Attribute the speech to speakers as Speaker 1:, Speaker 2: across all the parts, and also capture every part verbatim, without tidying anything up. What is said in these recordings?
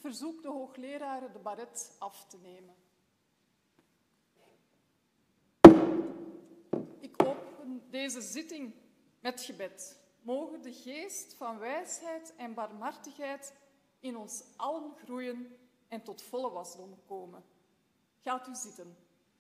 Speaker 1: verzoek de hoogleraren de baret af te nemen. Ik open deze zitting met gebed. Mogen de geest van wijsheid en barmhartigheid in ons allen groeien en tot volle wasdom komen. Gaat u zitten.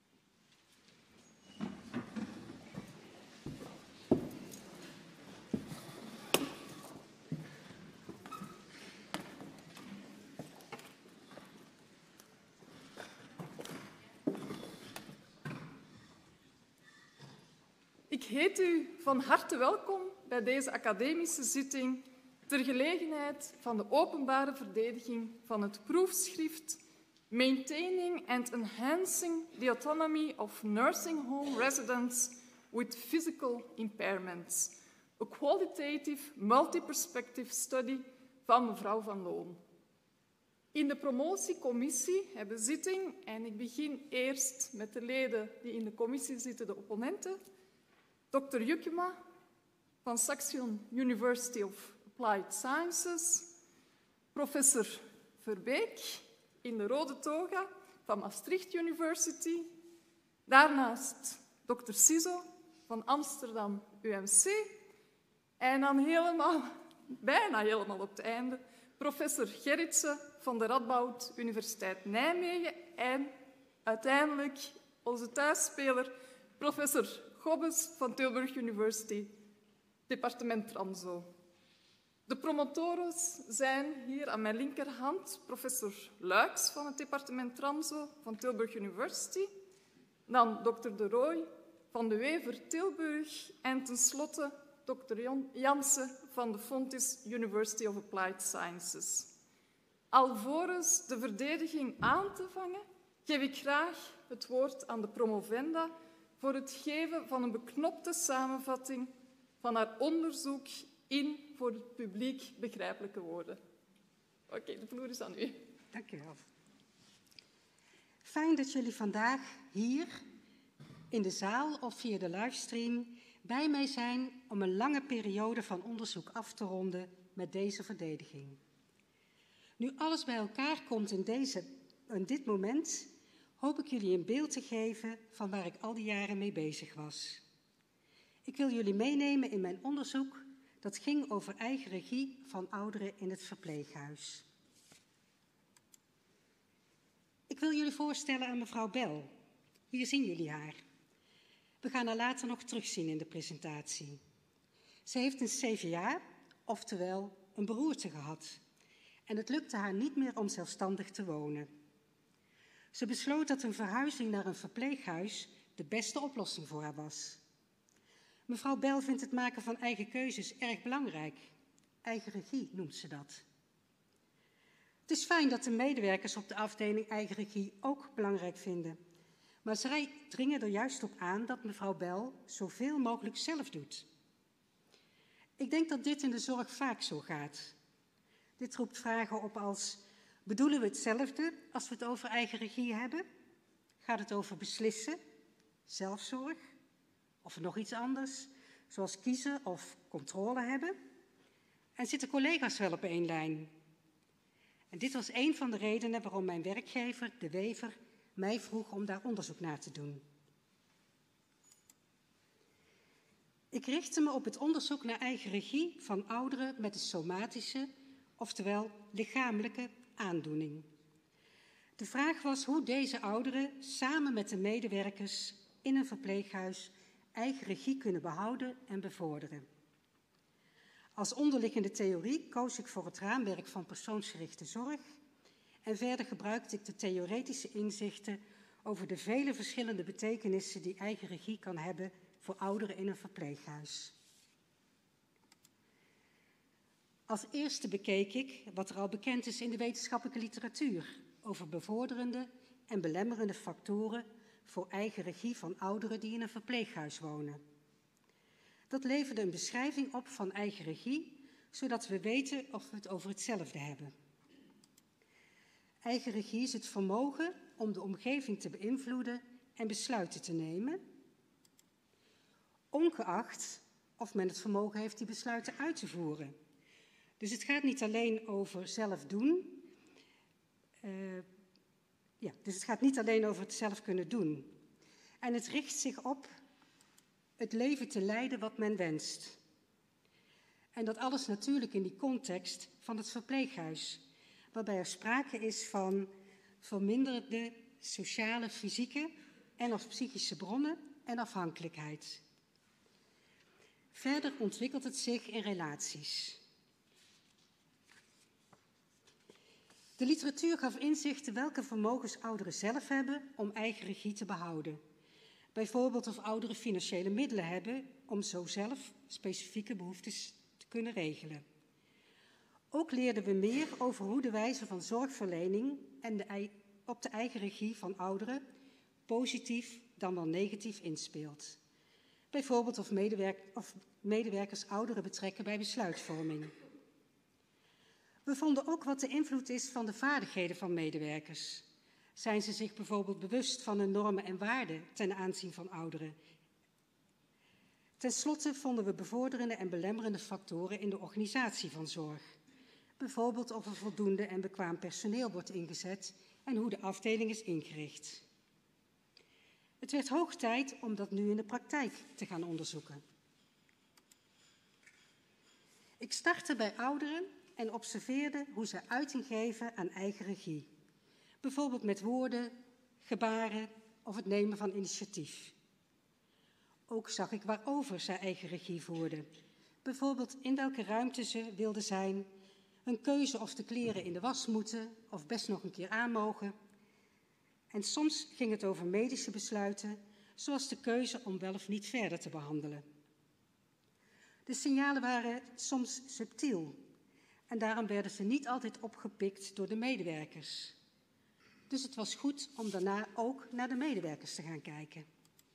Speaker 1: Ik heet u van harte welkom bij deze academische zitting ter gelegenheid van de openbare verdediging van het proefschrift Maintaining and Enhancing the Autonomy of Nursing Home Residents with Physical Impairments, a qualitative multi-perspective study van mevrouw Van Loon. In de promotiecommissie hebben zitting, en ik begin eerst met de leden die in de commissie zitten, de opponenten, dokter Jukema van Saxion University of Applied Sciences, professor Verbeek in de rode toga van Maastricht University, daarnaast dokter Sizo van Amsterdam U M C en dan helemaal, bijna helemaal op het einde, professor Gerritsen van de Radboud Universiteit Nijmegen en uiteindelijk onze thuisspeler, professor Gobbes van Tilburg University, departement Transo. De promotoren zijn hier aan mijn linkerhand professor Luijks van het departement Transo van Tilburg University, dan dokter De Rooij van de Wever Tilburg en tenslotte dokter Jansen van de Fontys University of Applied Sciences. Alvorens de verdediging aan te vangen, geef ik graag het woord aan de promovenda voor het geven van een beknopte samenvatting van haar onderzoek in voor het publiek begrijpelijke woorden. Oké, okay, de vloer is aan u.
Speaker 2: Dank u wel. Fijn dat jullie vandaag hier in de zaal of via de livestream bij mij zijn om een lange periode van onderzoek af te ronden met deze verdediging. Nu alles bij elkaar komt in, deze, in dit moment, hoop ik jullie een beeld te geven van waar ik al die jaren mee bezig was. Ik wil jullie meenemen in mijn onderzoek dat ging over eigen regie van ouderen in het verpleeghuis. Ik wil jullie voorstellen aan mevrouw Bel. Hier zien jullie haar. We gaan haar later nog terugzien in de presentatie. Ze heeft een C V A, oftewel een beroerte gehad. En het lukte haar niet meer om zelfstandig te wonen. Ze besloot dat een verhuizing naar een verpleeghuis de beste oplossing voor haar was. Mevrouw Bel vindt het maken van eigen keuzes erg belangrijk. Eigen regie noemt ze dat. Het is fijn dat de medewerkers op de afdeling eigen regie ook belangrijk vinden. Maar zij dringen er juist op aan dat mevrouw Bel zoveel mogelijk zelf doet. Ik denk dat dit in de zorg vaak zo gaat. Dit roept vragen op als: bedoelen we hetzelfde als we het over eigen regie hebben? Gaat het over beslissen, zelfzorg of nog iets anders, zoals kiezen of controle hebben? En zitten collega's wel op één lijn? En dit was een van de redenen waarom mijn werkgever, de Wever, mij vroeg om daar onderzoek naar te doen. Ik richtte me op het onderzoek naar eigen regie van ouderen met een somatische, oftewel lichamelijke aandoening. De vraag was hoe deze ouderen samen met de medewerkers in een verpleeghuis eigen regie kunnen behouden en bevorderen. Als onderliggende theorie koos ik voor het raamwerk van persoonsgerichte zorg en verder gebruikte ik de theoretische inzichten over de vele verschillende betekenissen die eigen regie kan hebben voor ouderen in een verpleeghuis. Als eerste bekeek ik wat er al bekend is in de wetenschappelijke literatuur over bevorderende en belemmerende factoren voor eigen regie van ouderen die in een verpleeghuis wonen. Dat leverde een beschrijving op van eigen regie, zodat we weten of we het over hetzelfde hebben. Eigen regie is het vermogen om de omgeving te beïnvloeden en besluiten te nemen, ongeacht of men het vermogen heeft die besluiten uit te voeren. Dus het gaat niet alleen over zelf doen, Uh, ja, dus het gaat niet alleen over het zelf kunnen doen. En het richt zich op het leven te leiden wat men wenst. En dat alles natuurlijk in die context van het verpleeghuis, waarbij er sprake is van verminderde sociale, fysieke en of psychische bronnen en afhankelijkheid. Verder ontwikkelt het zich in relaties. De literatuur gaf inzichten welke vermogens ouderen zelf hebben om eigen regie te behouden. Bijvoorbeeld of ouderen financiële middelen hebben om zo zelf specifieke behoeftes te kunnen regelen. Ook leerden we meer over hoe de wijze van zorgverlening en de, op de eigen regie van ouderen positief dan wel negatief inspeelt. Bijvoorbeeld of, medewerk, of medewerkers ouderen betrekken bij besluitvorming. We vonden ook wat de invloed is van de vaardigheden van medewerkers. Zijn ze zich bijvoorbeeld bewust van hun normen en waarden ten aanzien van ouderen? Ten slotte vonden we bevorderende en belemmerende factoren in de organisatie van zorg. Bijvoorbeeld of er voldoende en bekwaam personeel wordt ingezet en hoe de afdeling is ingericht. Het werd hoog tijd om dat nu in de praktijk te gaan onderzoeken. Ik startte bij ouderen en observeerde hoe zij uiting geven aan eigen regie. Bijvoorbeeld met woorden, gebaren of het nemen van initiatief. Ook zag ik waarover zij eigen regie voerden. Bijvoorbeeld in welke ruimte ze wilden zijn, een keuze of de kleren in de was moeten of best nog een keer aan mogen. En soms ging het over medische besluiten, zoals de keuze om wel of niet verder te behandelen. De signalen waren soms subtiel en daarom werden ze niet altijd opgepikt door de medewerkers. Dus het was goed om daarna ook naar de medewerkers te gaan kijken.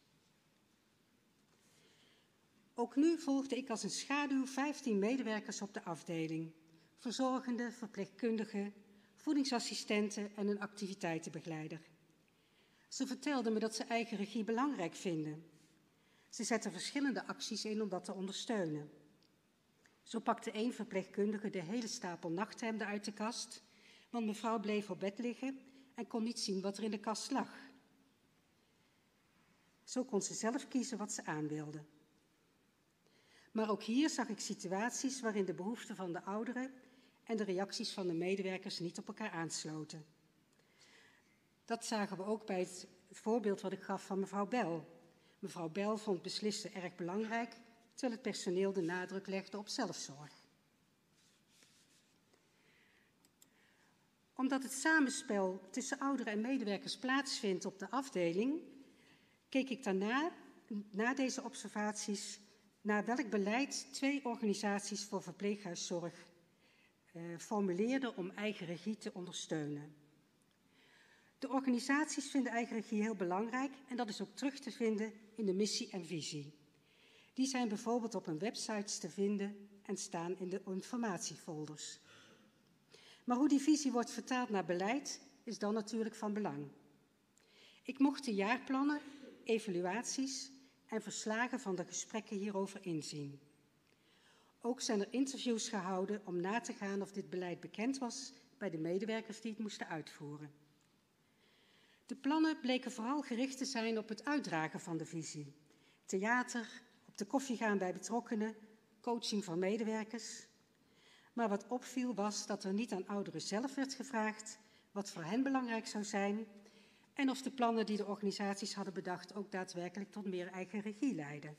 Speaker 2: Ook nu volgde ik als een schaduw vijftien medewerkers op de afdeling. Verzorgenden, verpleegkundigen, voedingsassistenten en een activiteitenbegeleider. Ze vertelden me dat ze eigen regie belangrijk vinden. Ze zetten verschillende acties in om dat te ondersteunen. Zo pakte één verpleegkundige de hele stapel nachthemden uit de kast, want mevrouw bleef op bed liggen en kon niet zien wat er in de kast lag. Zo kon ze zelf kiezen wat ze aan wilde. Maar ook hier zag ik situaties waarin de behoeften van de ouderen en de reacties van de medewerkers niet op elkaar aansloten. Dat zagen we ook bij het voorbeeld wat ik gaf van mevrouw Bel. Mevrouw Bel vond beslissen erg belangrijk, terwijl het personeel de nadruk legde op zelfzorg. Omdat het samenspel tussen ouderen en medewerkers plaatsvindt op de afdeling, keek ik daarna, na deze observaties, naar welk beleid twee organisaties voor verpleeghuiszorg eh, formuleerden om eigen regie te ondersteunen. De organisaties vinden eigen regie heel belangrijk en dat is ook terug te vinden in de missie en visie. Die zijn bijvoorbeeld op hun websites te vinden en staan in de informatiefolders. Maar hoe die visie wordt vertaald naar beleid is dan natuurlijk van belang. Ik mocht de jaarplannen, evaluaties en verslagen van de gesprekken hierover inzien. Ook zijn er interviews gehouden om na te gaan of dit beleid bekend was bij de medewerkers die het moesten uitvoeren. De plannen bleken vooral gericht te zijn op het uitdragen van de visie. Theater, op de koffie gaan bij betrokkenen, coaching van medewerkers. Maar wat opviel was dat er niet aan ouderen zelf werd gevraagd wat voor hen belangrijk zou zijn en of de plannen die de organisaties hadden bedacht ook daadwerkelijk tot meer eigen regie leidden.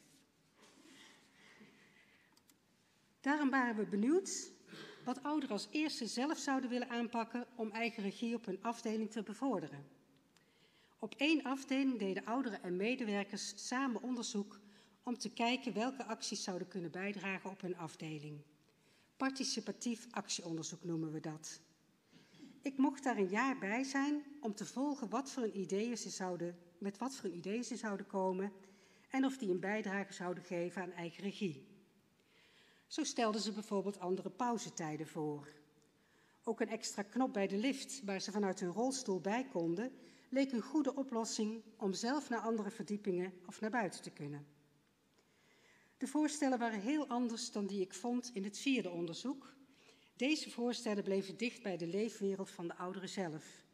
Speaker 2: Daarom waren we benieuwd wat ouderen als eerste zelf zouden willen aanpakken om eigen regie op hun afdeling te bevorderen. Op één afdeling deden ouderen en medewerkers samen onderzoek om te kijken welke acties zouden kunnen bijdragen op hun afdeling. Participatief actieonderzoek noemen we dat. Ik mocht daar een jaar bij zijn om te volgen wat voor een ideeën ze zouden, met wat voor een ideeën ze zouden komen en of die een bijdrage zouden geven aan eigen regie. Zo stelden ze bijvoorbeeld andere pauzetijden voor. Ook een extra knop bij de lift waar ze vanuit hun rolstoel bij konden, leek een goede oplossing om zelf naar andere verdiepingen of naar buiten te kunnen. De voorstellen waren heel anders dan die ik vond in het vierde onderzoek. Deze voorstellen bleven dicht bij de leefwereld van de ouderen zelf.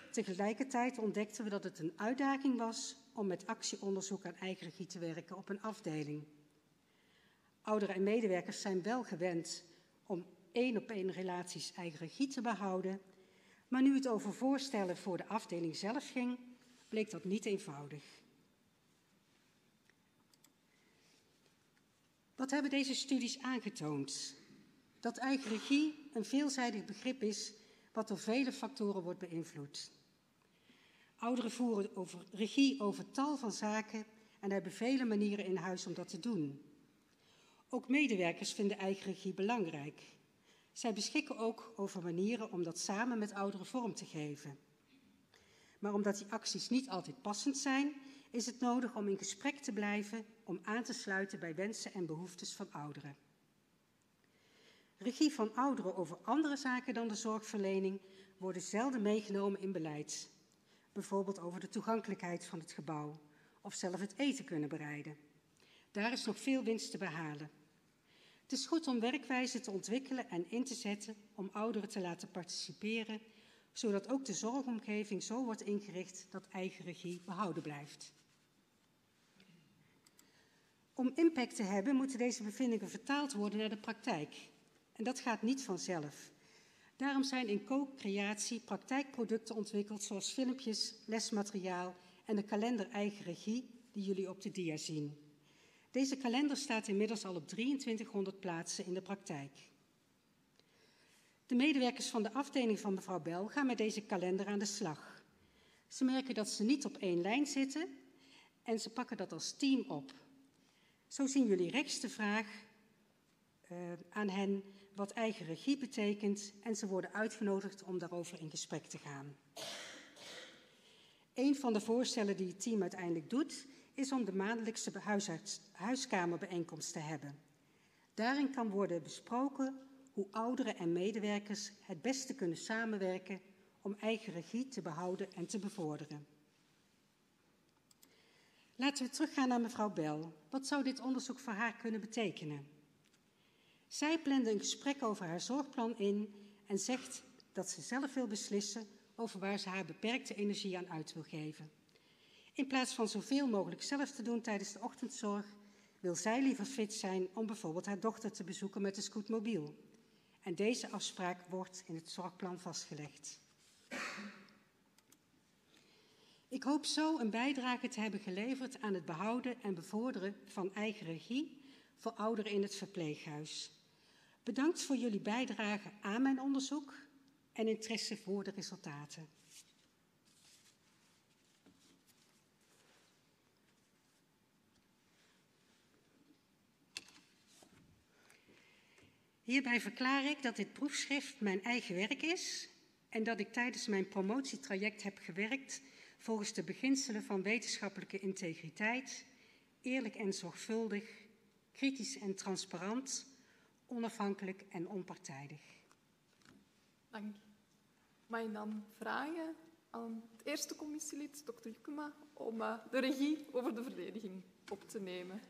Speaker 2: Tegelijkertijd ontdekten we dat het een uitdaging was om met actieonderzoek aan eigen regie te werken op een afdeling. Ouderen en medewerkers zijn wel gewend om één-op-één relaties eigen regie te behouden, maar nu het over voorstellen voor de afdeling zelf ging, bleek dat niet eenvoudig. Wat hebben deze studies aangetoond? Dat eigen regie een veelzijdig begrip is wat door vele factoren wordt beïnvloed. Ouderen voeren over regie over tal van zaken en hebben vele manieren in huis om dat te doen. Ook medewerkers vinden eigen regie belangrijk. Zij beschikken ook over manieren om dat samen met ouderen vorm te geven. Maar omdat die acties niet altijd passend zijn, is het nodig om in gesprek te blijven om aan te sluiten bij wensen en behoeftes van ouderen. Regie van ouderen over andere zaken dan de zorgverlening worden zelden meegenomen in beleid. Bijvoorbeeld over de toegankelijkheid van het gebouw of zelf het eten kunnen bereiden. Daar is nog veel winst te behalen. Het is goed om werkwijzen te ontwikkelen en in te zetten om ouderen te laten participeren, zodat ook de zorgomgeving zo wordt ingericht dat eigen regie behouden blijft. Om impact te hebben moeten deze bevindingen vertaald worden naar de praktijk. En dat gaat niet vanzelf. Daarom zijn in co-creatie praktijkproducten ontwikkeld zoals filmpjes, lesmateriaal en de kalender eigen regie die jullie op de dia zien. Deze kalender staat inmiddels al op drieëntwintighonderd plaatsen in de praktijk. De medewerkers van de afdeling van mevrouw Bel gaan met deze kalender aan de slag. Ze merken dat ze niet op één lijn zitten en ze pakken dat als team op. Zo zien jullie rechts de vraag uh, aan hen wat eigen regie betekent en ze worden uitgenodigd om daarover in gesprek te gaan. Een van de voorstellen die het team uiteindelijk doet, is om de maandelijkse huisarts, huiskamerbijeenkomst te hebben. Daarin kan worden besproken hoe ouderen en medewerkers het beste kunnen samenwerken om eigen regie te behouden en te bevorderen. Laten we teruggaan naar mevrouw Bel. Wat zou dit onderzoek voor haar kunnen betekenen? Zij plande een gesprek over haar zorgplan in en zegt dat ze zelf wil beslissen over waar ze haar beperkte energie aan uit wil geven. In plaats van zoveel mogelijk zelf te doen tijdens de ochtendzorg, wil zij liever fit zijn om bijvoorbeeld haar dochter te bezoeken met de scootmobiel. En deze afspraak wordt in het zorgplan vastgelegd. Ik hoop zo een bijdrage te hebben geleverd aan het behouden en bevorderen van eigen regie voor ouderen in het verpleeghuis. Bedankt voor jullie bijdrage aan mijn onderzoek en interesse voor de resultaten. Hierbij verklaar ik dat dit proefschrift mijn eigen werk is en dat ik tijdens mijn promotietraject heb gewerkt volgens de beginselen van wetenschappelijke integriteit, eerlijk en zorgvuldig, kritisch en transparant, onafhankelijk en onpartijdig.
Speaker 1: Dank je. Mag ik dan vragen aan het eerste commissielid, dokter Jukema, om uh, de regie over de verdediging op te nemen.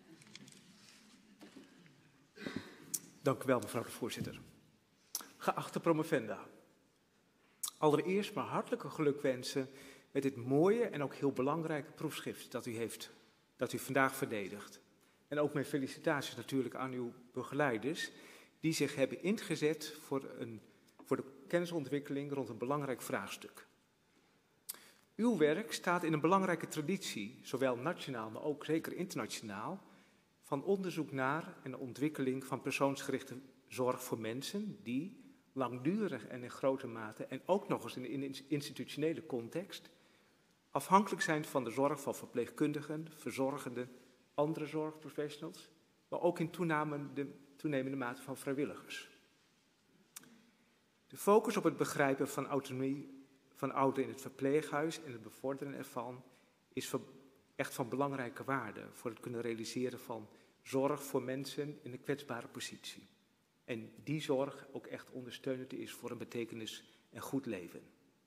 Speaker 3: Dank u wel, mevrouw de voorzitter. Geachte promovenda, allereerst maar hartelijke gelukwensen met dit mooie en ook heel belangrijke proefschrift dat u heeft, dat u vandaag verdedigt. En ook mijn felicitaties natuurlijk aan uw begeleiders die zich hebben ingezet voor, een, voor de kennisontwikkeling rond een belangrijk vraagstuk. Uw werk staat in een belangrijke traditie, zowel nationaal maar ook zeker internationaal, van onderzoek naar en ontwikkeling van persoonsgerichte zorg voor mensen die langdurig en in grote mate en ook nog eens in een institutionele context afhankelijk zijn van de zorg van verpleegkundigen, verzorgenden, andere zorgprofessionals, maar ook in toenemende, toenemende mate van vrijwilligers. De focus op het begrijpen van autonomie van ouderen in het verpleeghuis en het bevorderen ervan is echt van belangrijke waarde voor het kunnen realiseren van zorg voor mensen in een kwetsbare positie. En die zorg ook echt ondersteunend is voor een betekenis en goed leven.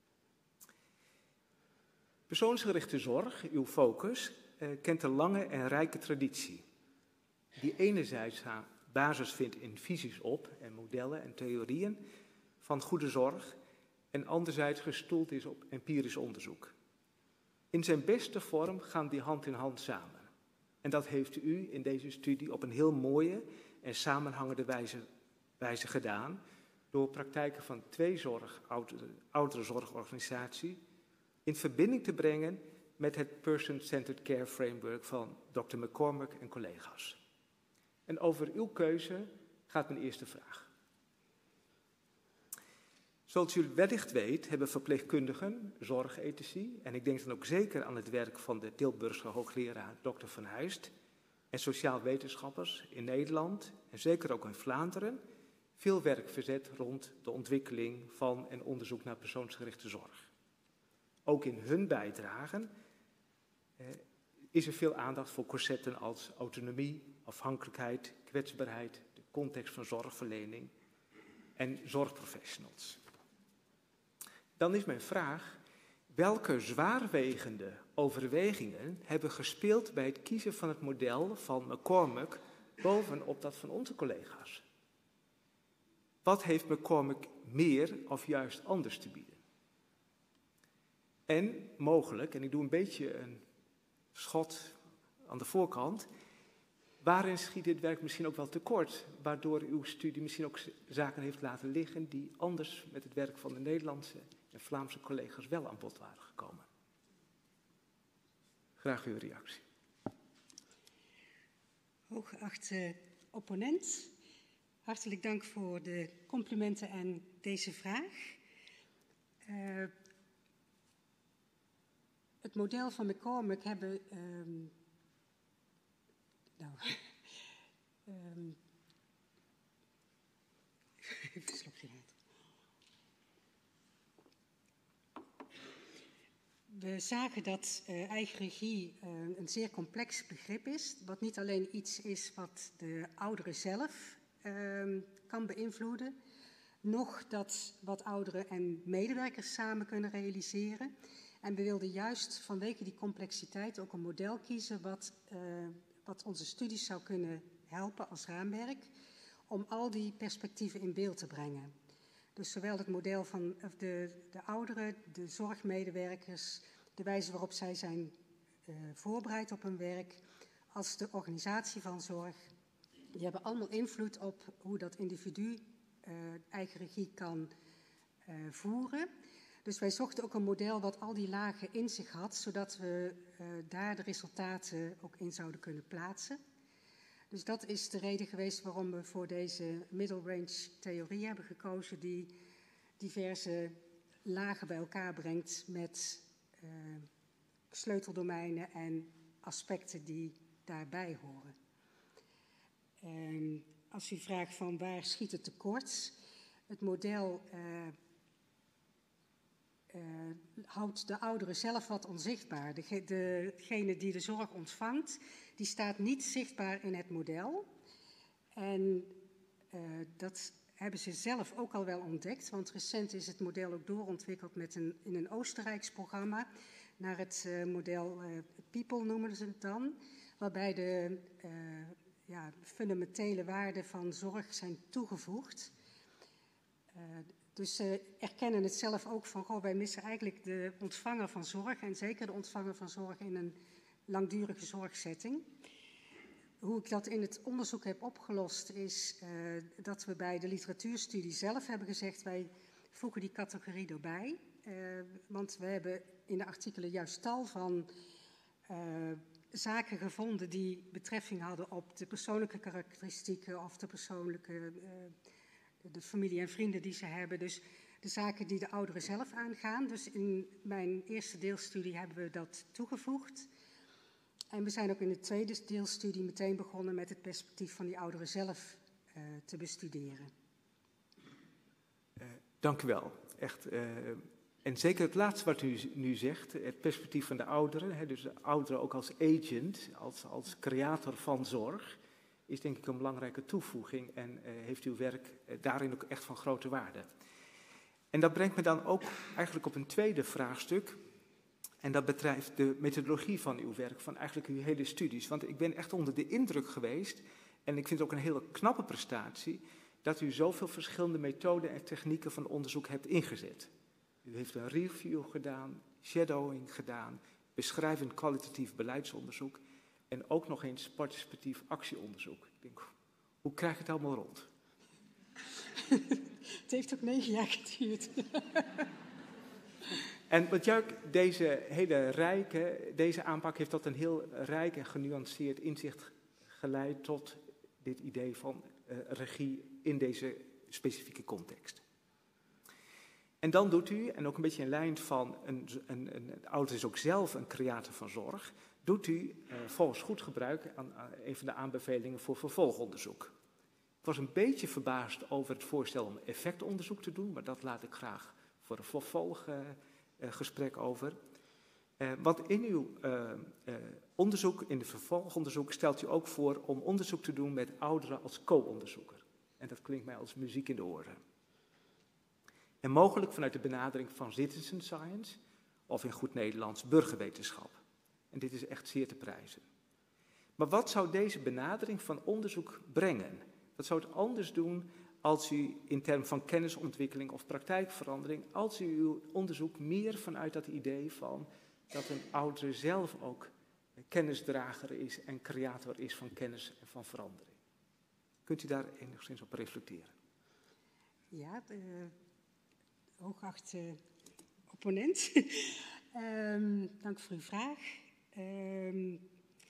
Speaker 3: Persoonsgerichte zorg, uw focus, eh, kent een lange en rijke traditie. Die enerzijds haar basis vindt in visies op en modellen en theorieën van goede zorg, en anderzijds gestoeld is op empirisch onderzoek. In zijn beste vorm gaan die hand in hand samen. En dat heeft u in deze studie op een heel mooie en samenhangende wijze, wijze gedaan, door praktijken van twee zorg, oudere, oudere zorgorganisatie in verbinding te brengen met het Person-Centered Care Framework van dokter McCormack en collega's. En over uw keuze gaat mijn eerste vraag. Zoals u wellicht weet, hebben verpleegkundigen, zorgethici, en ik denk dan ook zeker aan het werk van de Tilburgse hoogleraar dokter Van Huist, en sociaal wetenschappers in Nederland, en zeker ook in Vlaanderen, veel werk verzet rond de ontwikkeling van en onderzoek naar persoonsgerichte zorg. Ook in hun bijdragen eh, is er veel aandacht voor concepten als autonomie, afhankelijkheid, kwetsbaarheid, de context van zorgverlening en zorgprofessionals. Dan is mijn vraag, welke zwaarwegende overwegingen hebben gespeeld bij het kiezen van het model van McCormack bovenop dat van onze collega's? Wat heeft McCormack meer of juist anders te bieden? En mogelijk, en ik doe een beetje een schot aan de voorkant, waarin schiet dit werk misschien ook wel tekort, waardoor uw studie misschien ook zaken heeft laten liggen die anders met het werk van de Nederlandse en Vlaamse collega's wel aan bod waren gekomen? Graag uw reactie.
Speaker 2: Hooggeachte opponent, hartelijk dank voor de complimenten en deze vraag. Uh, het model van McCormack hebben... Um, nou, um, even een slokje uit. We zagen dat uh, eigen regie uh, een zeer complex begrip is, wat niet alleen iets is wat de ouderen zelf uh, kan beïnvloeden, nog dat wat ouderen en medewerkers samen kunnen realiseren. En we wilden juist vanwege die complexiteit ook een model kiezen wat, uh, wat onze studies zou kunnen helpen als raamwerk om al die perspectieven in beeld te brengen. Dus zowel het model van de, de ouderen, de zorgmedewerkers, de wijze waarop zij zijn uh, voorbereid op hun werk, als de organisatie van zorg. Die hebben allemaal invloed op hoe dat individu uh, eigen regie kan uh, voeren. Dus wij zochten ook een model wat al die lagen in zich had, zodat we uh, daar de resultaten ook in zouden kunnen plaatsen. Dus dat is de reden geweest waarom we voor deze middle range theorie hebben gekozen, die diverse lagen bij elkaar brengt met uh, sleuteldomeinen en aspecten die daarbij horen. En als u vraagt van waar schiet het tekort, het model uh, uh, houdt de ouderen zelf wat onzichtbaar. De, degene die de zorg ontvangt, die staat niet zichtbaar in het model. En uh, dat hebben ze zelf ook al wel ontdekt, want recent is het model ook doorontwikkeld met een, in een Oostenrijks programma naar het uh, model uh, People noemen ze het dan, waarbij de uh, ja, fundamentele waarden van zorg zijn toegevoegd. Uh, dus ze erkennen het zelf ook van, goh, wij missen eigenlijk de ontvanger van zorg en zeker de ontvanger van zorg in een langdurige zorgsetting. Hoe ik dat in het onderzoek heb opgelost is uh, dat we bij de literatuurstudie zelf hebben gezegd, wij voegen die categorie erbij. Uh, want we hebben in de artikelen juist tal van uh, zaken gevonden die betrekking hadden op de persoonlijke karakteristieken of de persoonlijke, uh, de familie en vrienden die ze hebben. Dus de zaken die de ouderen zelf aangaan. Dus in mijn eerste deelstudie hebben we dat toegevoegd. En we zijn ook in de tweede deelstudie meteen begonnen met het perspectief van die ouderen zelf uh, te bestuderen.
Speaker 3: Uh, dank u wel. Echt, uh, en zeker het laatste wat u nu zegt, het perspectief van de ouderen, hè, dus de ouderen ook als agent, als, als creator van zorg, is denk ik een belangrijke toevoeging en uh, heeft uw werk uh, daarin ook echt van grote waarde. En dat brengt me dan ook eigenlijk op een tweede vraagstuk. En dat betreft de methodologie van uw werk, van eigenlijk uw hele studies. Want ik ben echt onder de indruk geweest, en ik vind het ook een hele knappe prestatie, dat u zoveel verschillende methoden en technieken van onderzoek hebt ingezet. U heeft een review gedaan, shadowing gedaan, beschrijvend kwalitatief beleidsonderzoek en ook nog eens participatief actieonderzoek. Ik denk, hoe krijg je het allemaal rond?
Speaker 2: Het heeft ook negen jaar geduurd.
Speaker 3: En wat Jark, deze hele rijke, deze aanpak heeft tot een heel rijk en genuanceerd inzicht geleid tot dit idee van uh, regie in deze specifieke context. En dan doet u, en ook een beetje in lijn van, een, een, een, een ouder is ook zelf een creator van zorg, doet u uh, volgens goed gebruik aan, aan een van de aanbevelingen voor vervolgonderzoek. Ik was een beetje verbaasd over het voorstel om effectonderzoek te doen, maar dat laat ik graag voor een vervolggesprek uh, over. Uh, want in uw uh, uh, onderzoek, in de vervolgonderzoek, stelt u ook voor om onderzoek te doen met ouderen als co-onderzoeker. En dat klinkt mij als muziek in de oren. En mogelijk vanuit de benadering van citizen science, of in goed Nederlands burgerwetenschap. En dit is echt zeer te prijzen. Maar wat zou deze benadering van onderzoek brengen? Wat zou het anders doen als u in termen van kennisontwikkeling of praktijkverandering, als u uw onderzoek meer vanuit dat idee van dat een oudere zelf ook kennisdrager is en creator is van kennis en van verandering? Kunt u daar enigszins op reflecteren?
Speaker 2: Ja, uh, hooggeachte opponent. um, dank voor uw vraag. Um,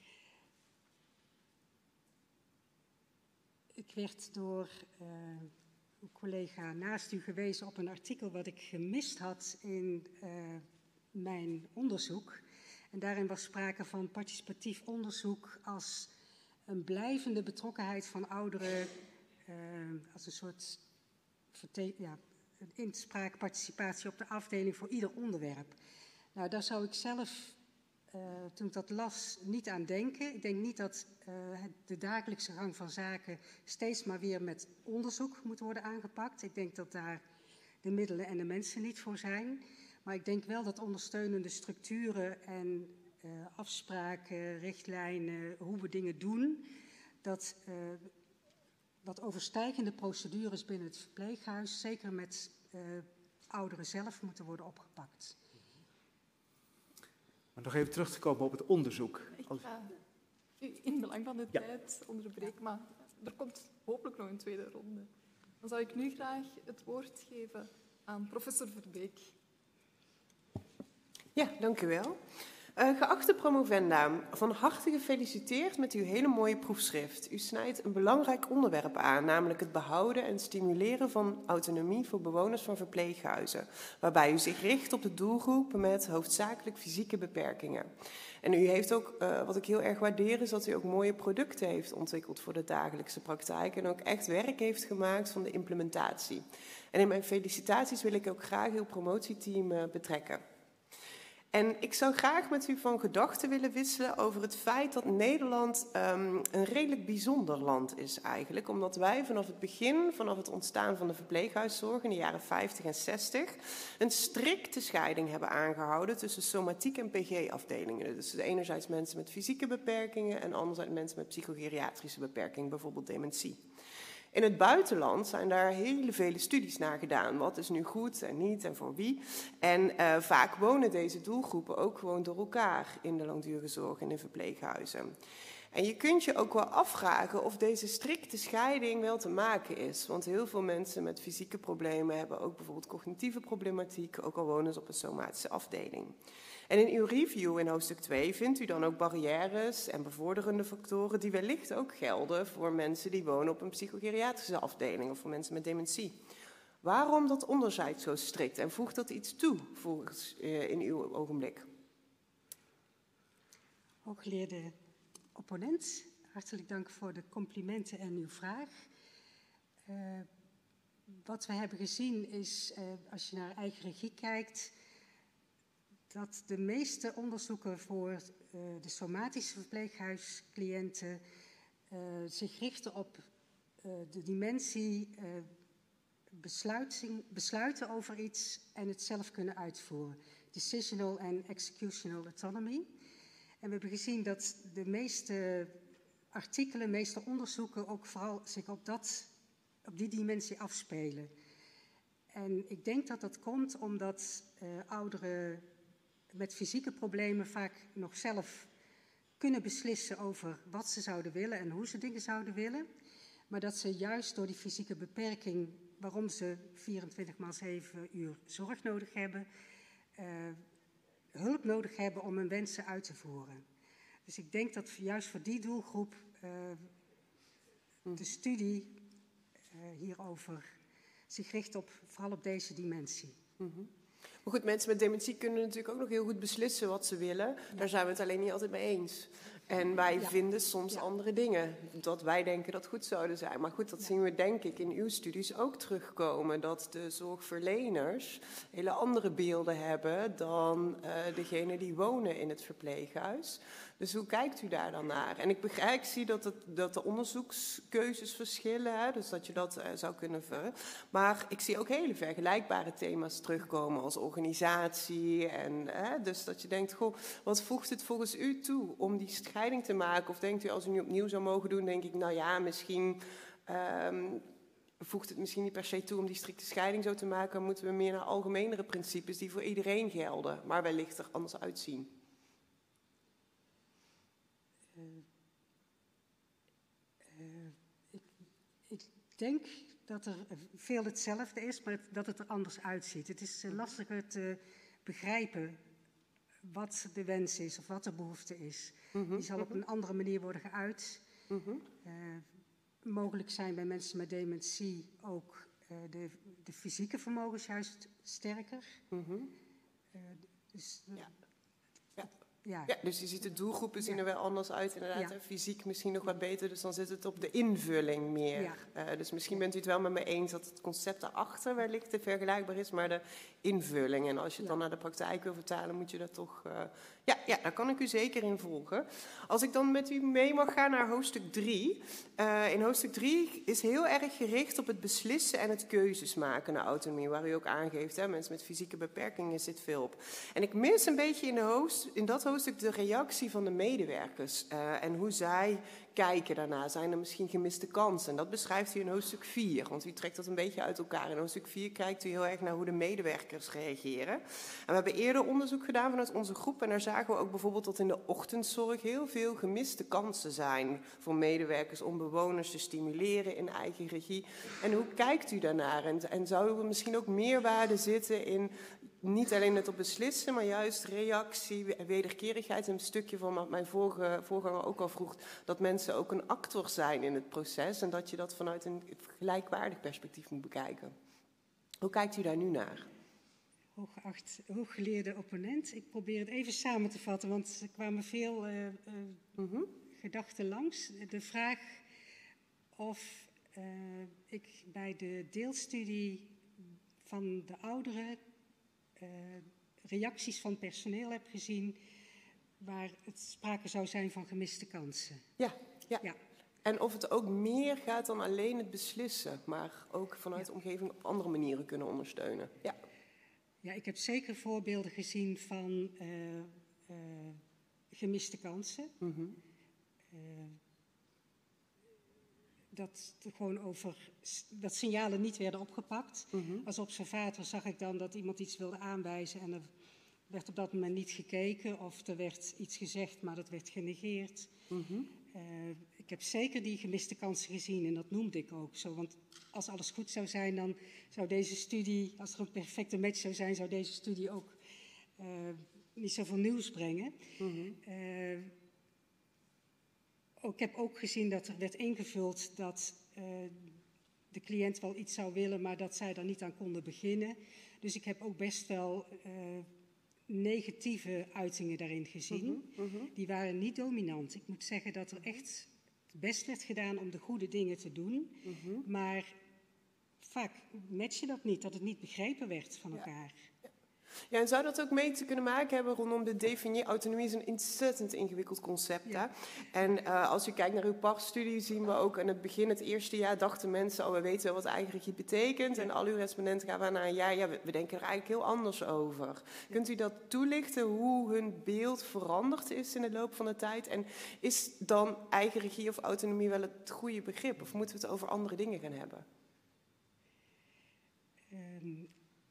Speaker 2: ik werd door uh, een collega naast u gewezen op een artikel wat ik gemist had in uh, mijn onderzoek. En daarin was sprake van participatief onderzoek als een blijvende betrokkenheid van ouderen, uh, als een soort verte- ja, inspraak, participatie op de afdeling voor ieder onderwerp. Nou, daar zou ik zelf, uh, toen ik dat las, niet aan denken. Ik denk niet dat uh, de dagelijkse gang van zaken steeds maar weer met onderzoek moet worden aangepakt. Ik denk dat daar de middelen en de mensen niet voor zijn. Maar ik denk wel dat ondersteunende structuren en uh, afspraken, richtlijnen, hoe we dingen doen, dat uh, wat overstijgende procedures binnen het verpleeghuis, zeker met uh, ouderen zelf, moeten worden opgepakt.
Speaker 3: Maar nog even terug te komen op het onderzoek.
Speaker 1: Ik ga u in belang van de ja. tijd onderbreken, maar er komt hopelijk nog een tweede ronde. Dan zou ik nu graag het woord geven aan professor Verbeek.
Speaker 4: Ja, dank u wel. Uh, geachte promovenda, van harte gefeliciteerd met uw hele mooie proefschrift. U snijdt een belangrijk onderwerp aan, namelijk het behouden en stimuleren van autonomie voor bewoners van verpleeghuizen, waarbij u zich richt op de doelgroep met hoofdzakelijk fysieke beperkingen. En u heeft ook, uh, wat ik heel erg waardeer, is dat u ook mooie producten heeft ontwikkeld voor de dagelijkse praktijk en ook echt werk heeft gemaakt van de implementatie. En in mijn felicitaties wil ik ook graag uw promotieteam uh, betrekken. En ik zou graag met u van gedachten willen wisselen over het feit dat Nederland um, een redelijk bijzonder land is eigenlijk. Omdat wij vanaf het begin, vanaf het ontstaan van de verpleeghuiszorg in de jaren vijftig en zestig, een strikte scheiding hebben aangehouden tussen somatiek en P G-afdelingen. Dus enerzijds mensen met fysieke beperkingen en anderzijds mensen met psychogeriatrische beperkingen, bijvoorbeeld dementie. In het buitenland zijn daar hele vele studies naar gedaan. Wat is nu goed en niet en voor wie? En uh, vaak wonen deze doelgroepen ook gewoon door elkaar in de langdurige zorg en in verpleeghuizen. En je kunt je ook wel afvragen of deze strikte scheiding wel te maken is. Want heel veel mensen met fysieke problemen hebben ook bijvoorbeeld cognitieve problematiek, ook al wonen ze op een somatische afdeling. En in uw review in hoofdstuk twee vindt u dan ook barrières en bevorderende factoren die wellicht ook gelden voor mensen die wonen op een psychogeriatrische afdeling of voor mensen met dementie. Waarom dat onderscheid zo strikt en voegt dat iets toe volgens, uh, in uw ogenblik?
Speaker 2: Hooggeleerde opponent, hartelijk dank voor de complimenten en uw vraag. Uh, wat we hebben gezien is, uh, als je naar eigen regie kijkt, dat de meeste onderzoeken voor uh, de somatische verpleeghuiscliënten uh, zich richten op uh, de dimensie uh, besluiten over iets en het zelf kunnen uitvoeren. Decisional en executional autonomy. En we hebben gezien dat de meeste artikelen, de meeste onderzoeken ook vooral zich op, dat, op die dimensie afspelen. En ik denk dat dat komt omdat uh, ouderen met fysieke problemen vaak nog zelf kunnen beslissen over wat ze zouden willen en hoe ze dingen zouden willen. Maar dat ze juist door die fysieke beperking, waarom ze vierentwintig maal zeven uur zorg nodig hebben, uh, hulp nodig hebben om hun wensen uit te voeren. Dus ik denk dat juist voor die doelgroep uh, de studie uh, hierover zich richt op, vooral op deze dimensie.
Speaker 4: Mm-hmm. Maar goed, mensen met dementie kunnen natuurlijk ook nog heel goed beslissen wat ze willen. Ja. Daar zijn we het alleen niet altijd mee eens. En wij ja. vinden soms ja. andere dingen, dat wij denken dat goed zouden zijn. Maar goed, dat ja. zien we denk ik in uw studies ook terugkomen. Dat de zorgverleners hele andere beelden hebben dan uh, degenen die wonen in het verpleeghuis. Dus hoe kijkt u daar dan naar? En ik begrijp, ik zie dat, het, dat de onderzoekskeuzes verschillen, hè, dus dat je dat uh, zou kunnen ver. Maar ik zie ook hele vergelijkbare thema's terugkomen als organisatie. En, hè, dus dat je denkt, goh, wat voegt het volgens u toe om die scheiding te maken? Of denkt u, als u nu opnieuw zou mogen doen, denk ik, nou ja, misschien um, voegt het misschien niet per se toe om die strikte scheiding zo te maken. Dan moeten we meer naar algemenere principes die voor iedereen gelden, maar wellicht er anders uitzien.
Speaker 2: Uh, uh, ik, ik denk dat er veel hetzelfde is, maar dat het er anders uitziet. Het is uh, lastiger te begrijpen wat de wens is of wat de behoefte is. Mm-hmm, Die zal op een andere manier worden geuit. Mm-hmm. Uh, mogelijk zijn bij mensen met dementie ook uh, de, de fysieke vermogens juist sterker. Mm-hmm. Uh, dus, uh,
Speaker 4: ja. Ja. Ja. ja, dus je ziet de doelgroepen zien er wel anders uit, inderdaad. Ja. Fysiek misschien nog wat beter, dus dan zit het op de invulling meer. Ja. Uh, dus misschien bent u het wel met me eens dat het concept daarachter wellicht te vergelijkbaar is, maar de invulling. En als je het ja. dan naar de praktijk wil vertalen, moet je dat toch... Uh, ja, ja, daar kan ik u zeker in volgen. Als ik dan met u mee mag gaan naar hoofdstuk drie. Uh, in hoofdstuk drie is heel erg gericht op het beslissen en het keuzes maken naar autonomie, waar u ook aangeeft, hè, mensen met fysieke beperkingen zit veel op. En ik mis een beetje in, de hoofd, in dat hoofdstuk de reactie van de medewerkers uh, en hoe zij kijken daarna. Zijn er misschien gemiste kansen? En dat beschrijft u in hoofdstuk vier, want u trekt dat een beetje uit elkaar. In hoofdstuk vier kijkt u heel erg naar hoe de medewerkers reageren. En we hebben eerder onderzoek gedaan vanuit onze groep en daar zagen we ook bijvoorbeeld dat in de ochtendzorg heel veel gemiste kansen zijn voor medewerkers om bewoners te stimuleren in eigen regie. En hoe kijkt u daarnaar? En, en zou er misschien ook meerwaarde zitten in niet alleen het op beslissen, maar juist reactie, wederkerigheid. Een stukje van wat mijn vorige, voorganger ook al vroeg, dat mensen ook een actor zijn in het proces en dat je dat vanuit een gelijkwaardig perspectief moet bekijken. Hoe kijkt u daar nu naar?
Speaker 2: Hooggeacht, hooggeleerde opponent. Ik probeer het even samen te vatten, want er kwamen veel uh, uh, mm-hmm. gedachten langs. De vraag of uh, ik bij de deelstudie van de ouderen uh, reacties van personeel heb gezien waar het sprake zou zijn van gemiste kansen.
Speaker 4: Ja, ja. ja. En of het ook meer gaat dan alleen het beslissen, maar ook vanuit ja. de omgeving op andere manieren kunnen ondersteunen. Ja.
Speaker 2: Ja, ik heb zeker voorbeelden gezien van uh, uh, gemiste kansen. Mm-hmm. Uh, dat gewoon over dat signalen niet werden opgepakt. Mm-hmm. Als observator zag ik dan dat iemand iets wilde aanwijzen en er werd op dat moment niet gekeken of er werd iets gezegd, maar dat werd genegeerd. Mm-hmm. Uh, ik heb zeker die gemiste kansen gezien en dat noemde ik ook zo. Want als alles goed zou zijn, dan zou deze studie, als er een perfecte match zou zijn, zou deze studie ook uh, niet zoveel nieuws brengen. Mm-hmm. Uh, ook, ik heb ook gezien dat er werd ingevuld dat uh, de cliënt wel iets zou willen, maar dat zij daar niet aan konden beginnen. Dus ik heb ook best wel uh, negatieve uitingen daarin gezien. Mm-hmm. Mm-hmm. Die waren niet dominant. Ik moet zeggen dat er echt het best werd gedaan om de goede dingen te doen. Mm-hmm. Maar vaak match je dat niet, dat het niet begrepen werd van elkaar.
Speaker 4: Ja. Ja, en zou dat ook mee te kunnen maken hebben rondom de definitie? Autonomie is een ontzettend ingewikkeld concept. Ja. Hè? En uh, als u kijkt naar uw P A R-studie, zien we ook aan het begin, het eerste jaar, dachten mensen, oh, we weten wel wat eigen regie betekent. Ja. En al uw respondenten gaan naar een jaar, ja, we, we denken er eigenlijk heel anders over. Ja. Kunt u dat toelichten, hoe hun beeld veranderd is in de loop van de tijd? En is dan eigen regie of autonomie wel het goede begrip? Of moeten we het over andere dingen gaan hebben?
Speaker 2: Um,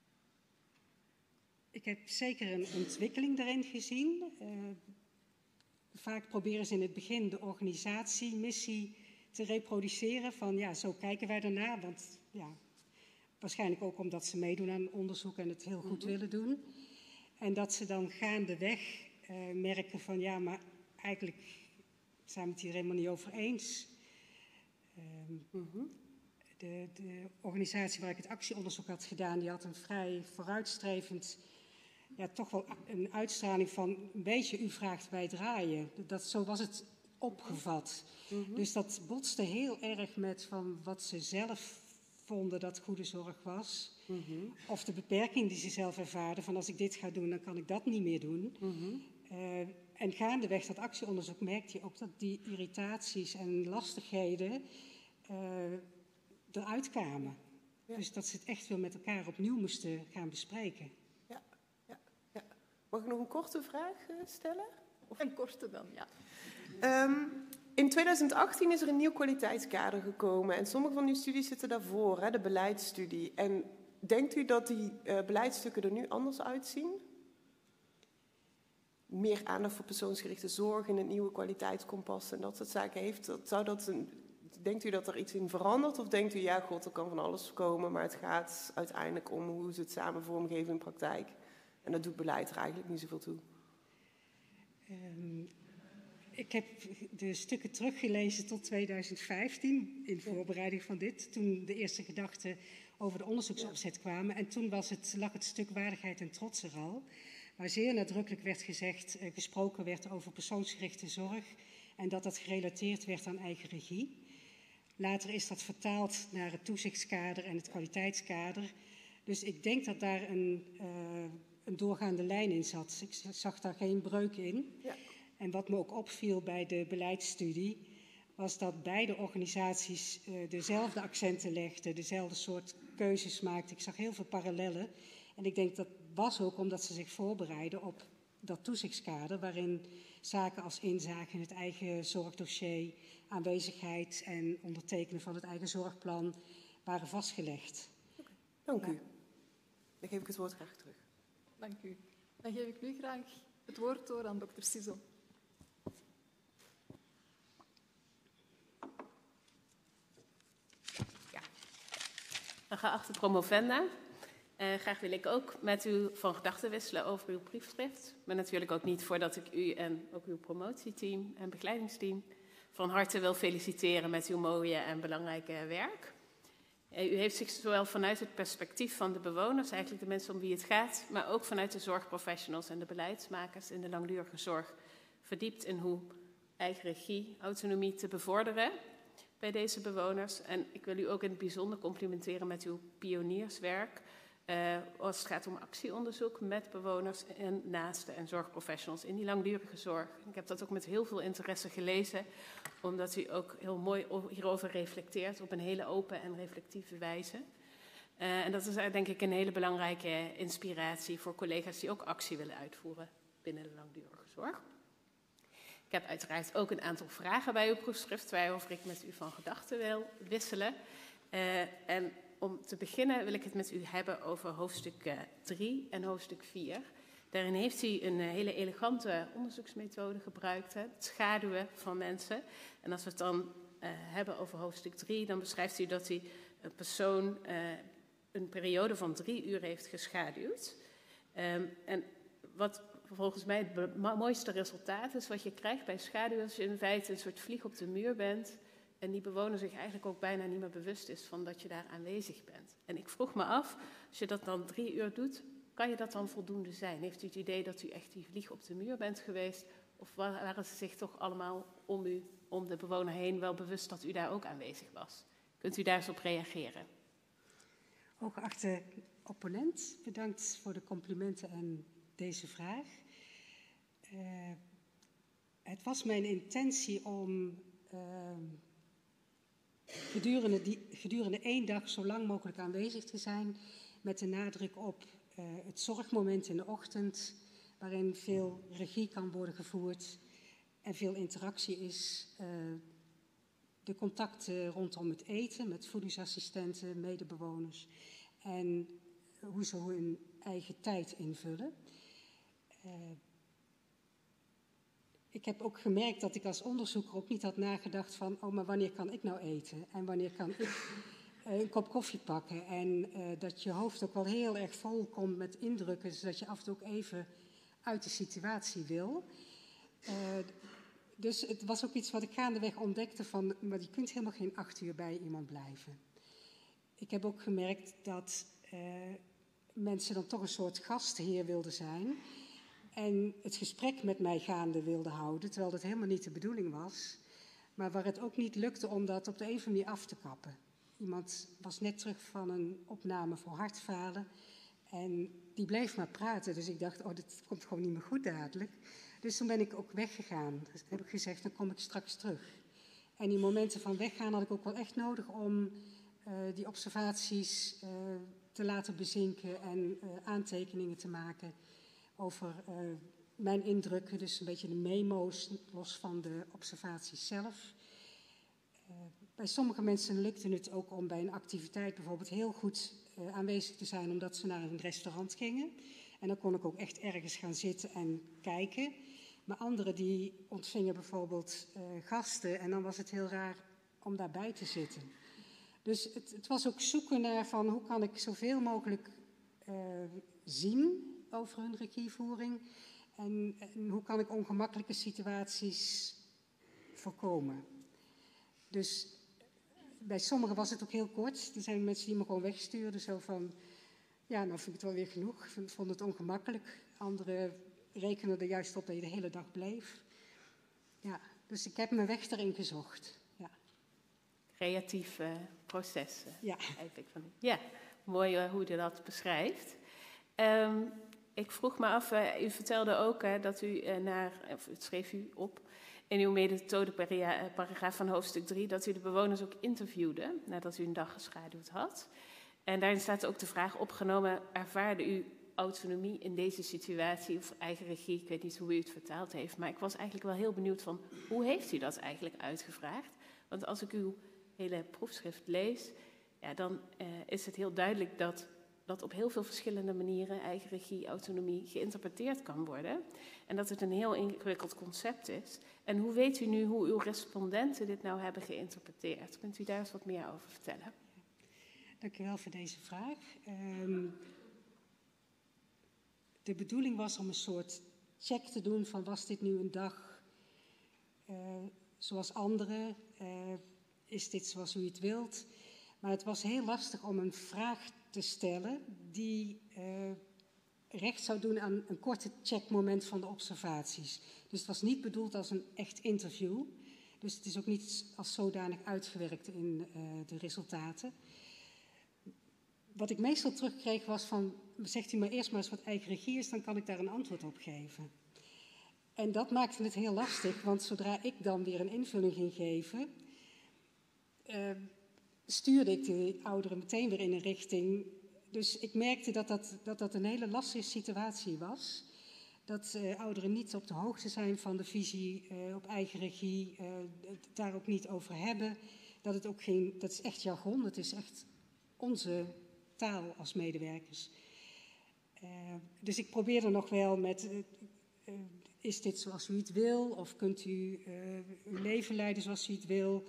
Speaker 2: ik heb zeker een ontwikkeling daarin gezien. Uh, vaak proberen ze in het begin de organisatiemissie te reproduceren. Van ja, zo kijken wij ernaar. Want ja, waarschijnlijk ook omdat ze meedoen aan onderzoek en het heel goed mm-hmm. willen doen. En dat ze dan gaandeweg uh, merken van ja, maar eigenlijk zijn we het hier helemaal niet over eens. Um, mm-hmm. de, de organisatie waar ik het actieonderzoek had gedaan, die had een vrij vooruitstrevend, ja, toch wel een uitstraling van een beetje u vraagt wij draaien. Dat, zo was het opgevat. Mm-hmm. Dus dat botste heel erg met van wat ze zelf vonden dat goede zorg was. Mm-hmm. Of de beperking die ze zelf ervaarden, van als ik dit ga doen, dan kan ik dat niet meer doen. Mm-hmm. Uh, en gaandeweg dat actieonderzoek merkte je ook dat die irritaties en lastigheden uh, eruit kwamen. Ja. Dus dat ze het echt weer met elkaar opnieuw moesten gaan bespreken.
Speaker 4: Ja, ja, ja. Mag ik nog een korte vraag uh, stellen?
Speaker 1: Of een korte dan, ja.
Speaker 4: Um, in twintig achttien is er een nieuw kwaliteitskader gekomen. En sommige van uw studies zitten daarvoor, hè, de beleidsstudie. En denkt u dat die uh, beleidsstukken er nu anders uitzien? Meer aandacht voor persoonsgerichte zorg in het nieuwe kwaliteitskompas en dat soort zaken heeft. Dat, zou dat een, denkt u dat er iets in verandert? Of denkt u, ja god, er kan van alles komen, maar het gaat uiteindelijk om hoe ze het samen vormgeven in praktijk. En dat doet beleid er eigenlijk niet zoveel toe.
Speaker 2: Um, ik heb de stukken teruggelezen tot twintig vijftien in voorbereiding van dit. Toen de eerste gedachten over de onderzoeksopzet kwamen. En toen was het, lag het stuk waardigheid en trots er al. Waar zeer nadrukkelijk werd gezegd, uh, gesproken werd over persoonsgerichte zorg. En dat dat gerelateerd werd aan eigen regie. Later is dat vertaald naar het toezichtskader en het kwaliteitskader. Dus ik denk dat daar een, uh, een doorgaande lijn in zat. Ik zag daar geen breuk in. Ja. En wat me ook opviel bij de beleidsstudie, was dat beide organisaties uh, dezelfde accenten legden, dezelfde soort keuzes maakten. Ik zag heel veel parallellen. En ik denk dat was ook omdat ze zich voorbereiden op dat toezichtskader, waarin zaken als inzage in het eigen zorgdossier, aanwezigheid en ondertekenen van het eigen zorgplan waren vastgelegd.
Speaker 4: Okay. Dank u. Ja. Dan geef ik het woord graag terug.
Speaker 1: Dank u. Dan geef ik nu graag het woord door aan dokter Cizel.
Speaker 5: Ja. Geachte promovenda, uh, graag wil ik ook met u van gedachten wisselen over uw proefschrift. Maar natuurlijk ook niet voordat ik u en ook uw promotieteam en begeleidingsteam van harte wil feliciteren met uw mooie en belangrijke werk. U heeft zich zowel vanuit het perspectief van de bewoners, eigenlijk de mensen om wie het gaat, maar ook vanuit de zorgprofessionals en de beleidsmakers in de langdurige zorg verdiept in hoe eigen regie, autonomie te bevorderen bij deze bewoners. En ik wil u ook in het bijzonder complimenteren met uw pionierswerk uh, als het gaat om actieonderzoek met bewoners en naasten en zorgprofessionals in die langdurige zorg. Ik heb dat ook met heel veel interesse gelezen, omdat u ook heel mooi hierover reflecteert op een hele open en reflectieve wijze. Uh, en dat is denk ik een hele belangrijke inspiratie voor collega's die ook actie willen uitvoeren binnen de langdurige zorg. Ik heb uiteraard ook een aantal vragen bij uw proefschrift waarover ik met u van gedachten wil wisselen. Uh, en om te beginnen wil ik het met u hebben over hoofdstuk drie en hoofdstuk vier. Daarin heeft u een hele elegante onderzoeksmethode gebruikt, hè, het schaduwen van mensen. En als we het dan uh, hebben over hoofdstuk drie, dan beschrijft u dat u een persoon uh, een periode van drie uur heeft geschaduwd. Um, en wat volgens mij het mooiste resultaat is wat je krijgt bij schaduwen, als je in feite een soort vlieg op de muur bent en die bewoner zich eigenlijk ook bijna niet meer bewust is van dat je daar aanwezig bent. En ik vroeg me af, als je dat dan drie uur doet, kan je dat dan voldoende zijn? Heeft u het idee dat u echt die vlieg op de muur bent geweest? Of waren ze zich toch allemaal om u, om de bewoner heen, wel bewust dat u daar ook aanwezig was? Kunt u daar eens op reageren?
Speaker 2: Hooggeachte opponent, bedankt voor de complimenten en deze vraag. Uh, het was mijn intentie om uh, gedurende, die, gedurende één dag zo lang mogelijk aanwezig te zijn, met de nadruk op uh, het zorgmoment in de ochtend, waarin veel regie kan worden gevoerd en veel interactie is. Uh, de contacten rondom het eten met voedingsassistenten, medebewoners. En hoe ze hun eigen tijd invullen. Uh, ik heb ook gemerkt dat ik als onderzoeker ook niet had nagedacht van, oh, maar wanneer kan ik nou eten? En wanneer kan ik uh, een kop koffie pakken? En uh, dat je hoofd ook wel heel erg vol komt met indrukken, zodat je af en toe ook even uit de situatie wil. Uh, dus het was ook iets wat ik gaandeweg ontdekte van, maar je kunt helemaal geen acht uur bij iemand blijven. Ik heb ook gemerkt dat uh, mensen dan toch een soort gastheer wilden zijn en het gesprek met mij gaande wilden houden, terwijl dat helemaal niet de bedoeling was, maar waar het ook niet lukte om dat op de een of andere manier af te kappen. Iemand was net terug van een opname voor hartfalen en die bleef maar praten, dus ik dacht, oh, dit komt gewoon niet meer goed dadelijk. Dus toen ben ik ook weggegaan. Dus heb ik gezegd, dan kom ik straks terug. En die momenten van weggaan had ik ook wel echt nodig om uh, die observaties uh, te laten bezinken en uh, aantekeningen te maken over uh, mijn indrukken. Dus een beetje de memo's, los van de observaties zelf. Uh, bij sommige mensen lukte het ook om bij een activiteit bijvoorbeeld heel goed uh, aanwezig te zijn, omdat ze naar een restaurant gingen. En dan kon ik ook echt ergens gaan zitten en kijken. Maar anderen die ontvingen bijvoorbeeld uh, gasten en dan was het heel raar om daarbij te zitten. Dus het, het was ook zoeken naar van hoe kan ik zoveel mogelijk uh, zien over hun regievoering en, en hoe kan ik ongemakkelijke situaties voorkomen. Dus bij sommigen was het ook heel kort. Er zijn mensen die me gewoon wegstuurden, zo van, ja, nou vind ik het wel weer genoeg. Ik vond het ongemakkelijk. Anderen rekenen er juist op dat je de hele dag bleef. Ja, dus ik heb mijn weg erin gezocht. Ja.
Speaker 5: Creatieve processen.
Speaker 2: Ja.
Speaker 5: Ik van. Ja, mooi uh, hoe je dat beschrijft. Um, ik vroeg me af, uh, u vertelde ook uh, dat u uh, naar, of het schreef u op in uw methodeparagraaf van hoofdstuk drie, dat u de bewoners ook interviewde nadat u een dag geschaduwd had. En daarin staat ook de vraag opgenomen, ervaarde u autonomie in deze situatie of eigen regie? Ik weet niet hoe u het vertaald heeft, maar ik was eigenlijk wel heel benieuwd van, hoe heeft u dat eigenlijk uitgevraagd? Want als ik uw hele proefschrift lees, ja, dan uh, is het heel duidelijk dat dat op heel veel verschillende manieren eigen regie, autonomie geïnterpreteerd kan worden. En dat het een heel ingewikkeld concept is. En hoe weet u nu hoe uw respondenten dit nou hebben geïnterpreteerd? Kunt u daar eens wat meer over vertellen?
Speaker 2: Dank u wel voor deze vraag. Um, de bedoeling was om een soort check te doen van was dit nu een dag uh, zoals anderen? Uh, is dit zoals u het wilt? Maar het was heel lastig om een vraag te stellen die uh, recht zou doen aan een korte checkmoment van de observaties. Dus het was niet bedoeld als een echt interview. Dus het is ook niet als zodanig uitgewerkt in uh, de resultaten. Wat ik meestal terugkreeg was van, zegt u maar eerst maar eens wat eigen regie is, dan kan ik daar een antwoord op geven. En dat maakte het heel lastig, want zodra ik dan weer een invulling ging geven, uh, stuurde ik de ouderen meteen weer in een richting. Dus ik merkte dat dat, dat, dat een hele lastige situatie was. Dat uh, ouderen niet op de hoogte zijn van de visie uh, op eigen regie, uh, het daar ook niet over hebben. Dat het ook geen, dat is echt jargon, het is echt onze taal als medewerkers. Uh, dus ik probeerde nog wel met, uh, uh, is dit zoals u het wil? Of kunt u uh, uw leven leiden zoals u het wil?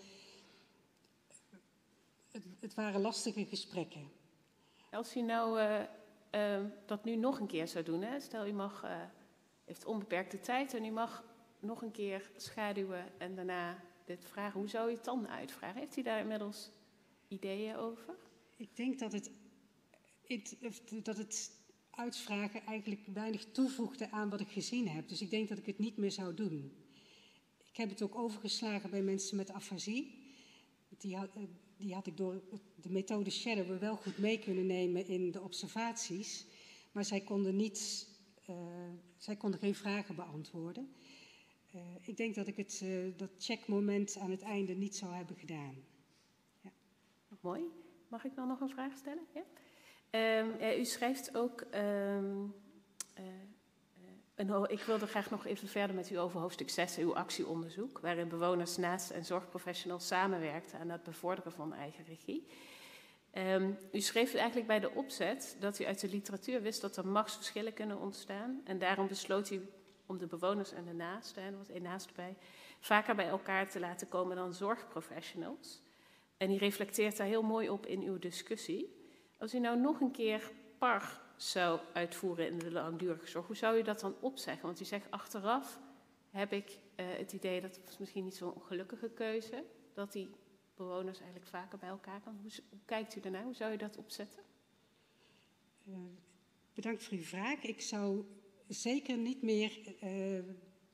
Speaker 2: Het, het waren lastige gesprekken.
Speaker 5: Als u nou uh, uh, dat nu nog een keer zou doen, hè? Stel u mag, uh, heeft onbeperkte tijd en u mag nog een keer schaduwen en daarna dit vragen. Hoe zou u het dan uitvragen? Heeft u daar inmiddels ideeën over?
Speaker 2: Ik denk dat het, het, dat het uitvragen eigenlijk weinig toevoegde aan wat ik gezien heb. Dus ik denk dat ik het niet meer zou doen. Ik heb het ook overgeslagen bij mensen met afasie. Die had, die had ik door de methode Shadow wel goed mee kunnen nemen in de observaties. Maar zij konden, niet, uh, zij konden geen vragen beantwoorden. Uh, ik denk dat ik het, uh, dat checkmoment aan het einde niet zou hebben gedaan. Ja.
Speaker 5: Mooi. Mag ik dan nog een vraag stellen? Ja? Um, ja, u schrijft ook... Um, uh, En ik wilde graag nog even verder met u over hoofdstuk zes, uw actieonderzoek, waarin bewoners naast en zorgprofessionals samenwerkten aan het bevorderen van eigen regie. Um, u schreef eigenlijk bij de opzet dat u uit de literatuur wist dat er machtsverschillen kunnen ontstaan. En daarom besloot u om de bewoners en de naasten, en er was één naast bij, vaker bij elkaar te laten komen dan zorgprofessionals. En die reflecteert daar heel mooi op in uw discussie. Als u nou nog een keer P A R zou uitvoeren in de langdurige zorg, hoe zou u dat dan opzeggen? Want u zegt achteraf heb ik uh, het idee dat het misschien niet zo'n ongelukkige keuze, dat die bewoners eigenlijk vaker bij elkaar komen. Hoe, hoe kijkt u daarnaar? Hoe zou u dat opzetten?
Speaker 2: Uh, bedankt voor uw vraag. Ik zou zeker niet meer uh,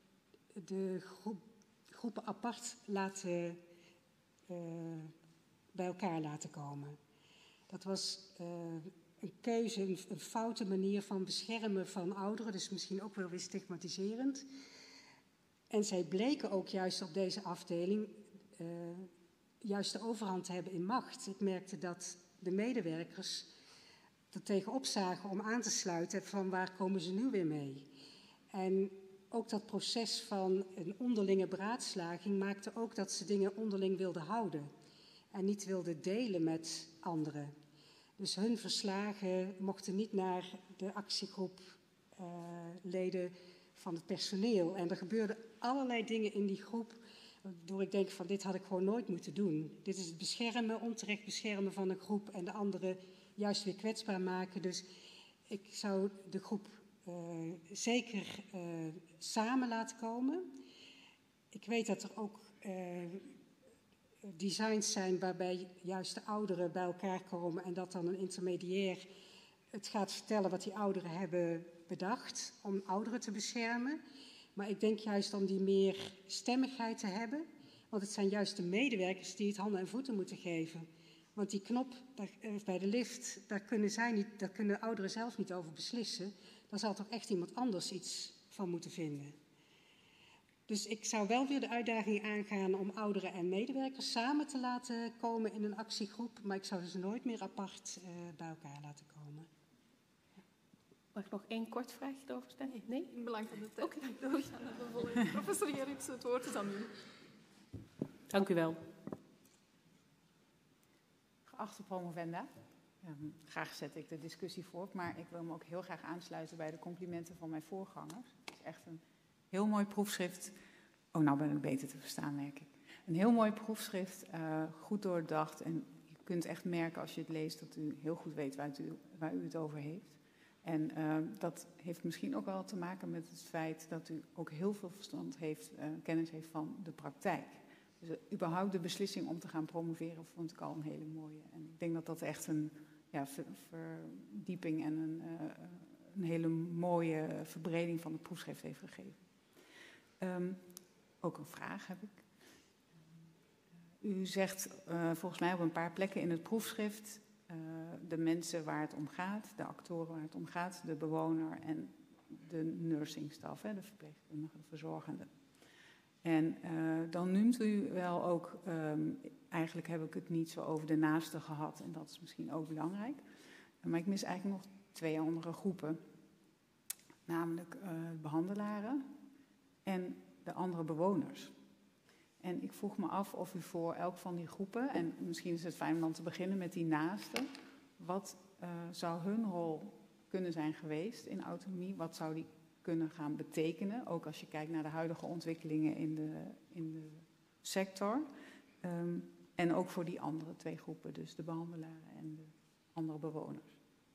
Speaker 2: de groep, groepen apart laten, uh, bij elkaar laten komen. Dat was uh, een keuze, een, een foute manier van beschermen van ouderen, dus misschien ook wel weer stigmatiserend. En zij bleken ook juist op deze afdeling uh, juist de overhand te hebben in macht. Ik merkte dat de medewerkers er tegenop zagen om aan te sluiten van waar komen ze nu weer mee. En ook dat proces van een onderlinge beraadslaging maakte ook dat ze dingen onderling wilden houden en niet wilden delen met anderen. Dus hun verslagen mochten niet naar de actiegroep uh, leden van het personeel. En er gebeurden allerlei dingen in die groep waardoor ik denk van dit had ik gewoon nooit moeten doen. Dit is het beschermen, onterecht beschermen van een groep en de anderen juist weer kwetsbaar maken. Dus ik zou de groep uh, zeker uh, samen laten komen. Ik weet dat er ook uh, designs zijn waarbij juist de ouderen bij elkaar komen en dat dan een intermediair het gaat vertellen wat die ouderen hebben bedacht om ouderen te beschermen. Maar ik denk juist om die meer stemmigheid te hebben, want het zijn juist de medewerkers die het handen en voeten moeten geven. Want die knop daar, bij de lift, daar kunnen, zij niet, daar kunnen ouderen zelf niet over beslissen. Daar zal toch echt iemand anders iets van moeten vinden. Dus ik zou wel weer de uitdaging aangaan om ouderen en medewerkers samen te laten komen in een actiegroep, maar ik zou ze nooit meer apart uh, bij elkaar laten komen.
Speaker 5: Mag ik nog één kort vraagje erover stellen? Nee?
Speaker 1: In belang van de tijd.
Speaker 5: Oké.
Speaker 1: Okay. Professor Gerrits, het woord is aan u.
Speaker 5: Dank u wel.
Speaker 6: Geachte promovenda, um, graag zet ik de discussie voort, maar ik wil me ook heel graag aansluiten bij de complimenten van mijn voorgangers. Het is echt een heel mooi proefschrift. Oh, nou ben ik beter te verstaan, merk ik. Een heel mooi proefschrift, uh, goed doordacht en je kunt echt merken als je het leest dat u heel goed weet waar u, waar u het over heeft. En uh, dat heeft misschien ook wel te maken met het feit dat u ook heel veel verstand heeft, uh, kennis heeft van de praktijk. Dus uh, überhaupt de beslissing om te gaan promoveren vond ik al een hele mooie. En ik denk dat dat echt een ja, ver, verdieping en een, uh, een hele mooie verbreding van het proefschrift heeft gegeven. Um, ook een vraag heb ik. U zegt uh, volgens mij op een paar plekken in het proefschrift Uh, de mensen waar het om gaat, de actoren waar het om gaat, de bewoner en de nursingstaf, hè, de verpleegkundige, de verzorgende. En uh, dan noemt u wel ook, um, eigenlijk heb ik het niet zo over de naasten gehad en dat is misschien ook belangrijk. Uh, maar ik mis eigenlijk nog twee andere groepen, namelijk uh, behandelaren en de andere bewoners. En ik vroeg me af of u voor elk van die groepen, en misschien is het fijn om dan te beginnen met die naasten, wat uh, zou hun rol kunnen zijn geweest in autonomie? Wat zou die kunnen gaan betekenen? Ook als je kijkt naar de huidige ontwikkelingen in de, in de sector. Um, en ook voor die andere twee groepen, dus de behandelaren en de andere bewoners.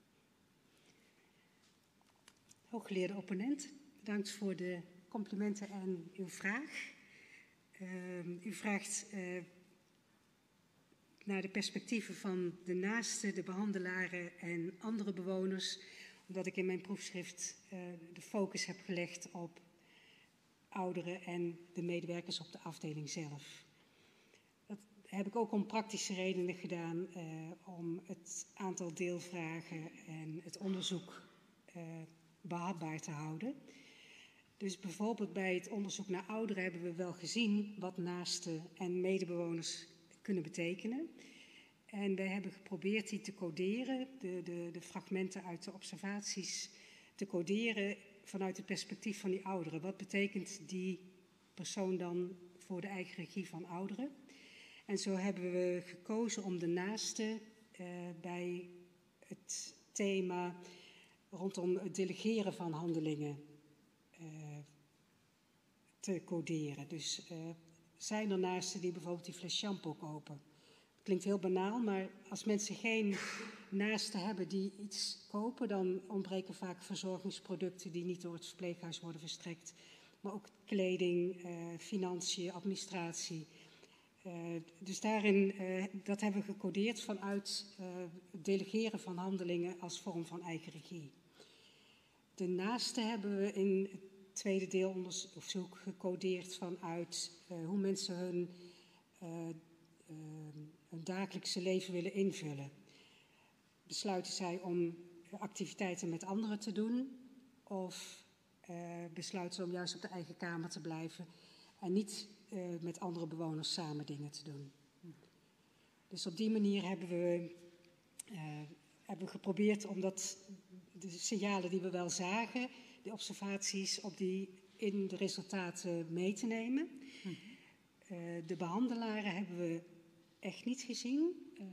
Speaker 2: Hooggeleerde opponent, bedankt voor de complimenten en uw vraag. Uh, u vraagt uh, naar de perspectieven van de naasten, de behandelaren en andere bewoners, omdat ik in mijn proefschrift uh, de focus heb gelegd op ouderen en de medewerkers op de afdeling zelf. Dat heb ik ook om praktische redenen gedaan, uh, om het aantal deelvragen en het onderzoek uh, behapbaar te houden. Dus bijvoorbeeld bij het onderzoek naar ouderen hebben we wel gezien wat naasten en medebewoners kunnen betekenen. En wij hebben geprobeerd die te coderen, de, de, de fragmenten uit de observaties te coderen vanuit het perspectief van die ouderen. Wat betekent die persoon dan voor de eigen regie van ouderen? En zo hebben we gekozen om de naasten uh, bij het thema rondom het delegeren van handelingen uh, te coderen. Dus uh, zijn er naasten die bijvoorbeeld die fles shampoo kopen? Klinkt heel banaal, maar als mensen geen naasten hebben die iets kopen, dan ontbreken vaak verzorgingsproducten die niet door het verpleeghuis worden verstrekt. Maar ook kleding, uh, financiën, administratie. Uh, dus daarin, uh, dat hebben we gecodeerd vanuit uh, het delegeren van handelingen als vorm van eigen regie. De naasten hebben we in het tweede deel onderzoek gecodeerd vanuit uh, hoe mensen hun, uh, uh, hun dagelijkse leven willen invullen. Besluiten zij om activiteiten met anderen te doen of uh, besluiten ze om juist op de eigen kamer te blijven en niet uh, met andere bewoners samen dingen te doen. Dus op die manier hebben we, uh, hebben we geprobeerd om dat, de signalen die we wel zagen, de observaties op die, in de resultaten mee te nemen. Mm-hmm. Uh, de behandelaren hebben we echt niet gezien. Uh,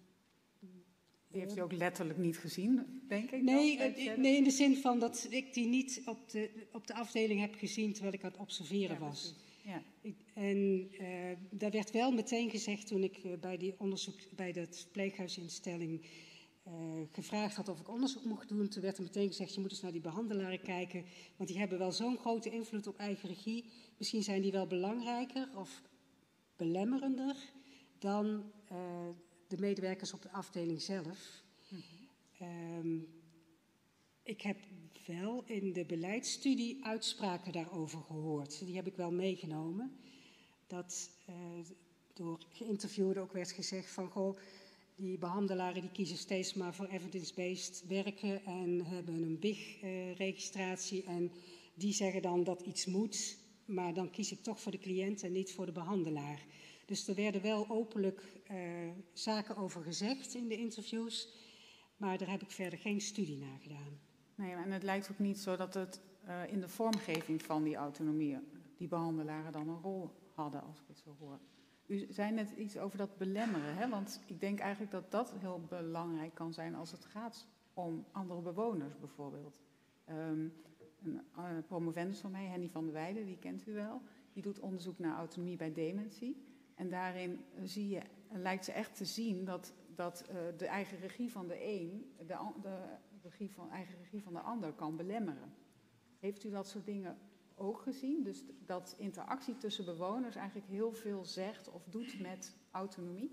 Speaker 6: Die heeft u ook letterlijk niet gezien, denk ik?
Speaker 2: Nee, uh, nee, in de zin van dat ik die niet op de, op de afdeling heb gezien terwijl ik aan het observeren ja, was. Ja. Ik, en uh, daar werd wel meteen gezegd toen ik uh, bij die onderzoek, bij dat verpleeghuisinstelling uh, gevraagd had of ik onderzoek mocht doen. Toen werd er meteen gezegd, je moet eens naar die behandelaren kijken, want die hebben wel zo'n grote invloed op eigen regie. Misschien zijn die wel belangrijker of belemmerender dan uh, de medewerkers op de afdeling zelf. Mm-hmm. Um, ik heb wel in de beleidsstudie uitspraken daarover gehoord. Die heb ik wel meegenomen. Dat uh, door geïnterviewden ook werd gezegd van, goh, die behandelaren die kiezen steeds maar voor evidence-based werken en hebben een B I G-registratie uh, en die zeggen dan dat iets moet, maar dan kies ik toch voor de cliënt en niet voor de behandelaar. Dus er werden wel openlijk uh, zaken over gezegd in de interviews, maar daar heb ik verder geen studie naar gedaan.
Speaker 6: Nee, en het lijkt ook niet zo dat het uh, in de vormgeving van die autonomie die behandelaren dan een rol hadden, als ik het zo hoor. U zei net iets over dat belemmeren, hè? Want ik denk eigenlijk dat dat heel belangrijk kan zijn als het gaat om andere bewoners bijvoorbeeld. Um, een uh, promovendus van mij, Henny van der Weijden, die kent u wel, die doet onderzoek naar autonomie bij dementie. En daarin zie je, lijkt ze echt te zien dat, dat uh, de eigen regie van de een de, de regie van, eigen regie van de ander kan belemmeren. Heeft u dat soort dingen ook gezien? Dus dat interactie tussen bewoners eigenlijk heel veel zegt of doet met autonomie?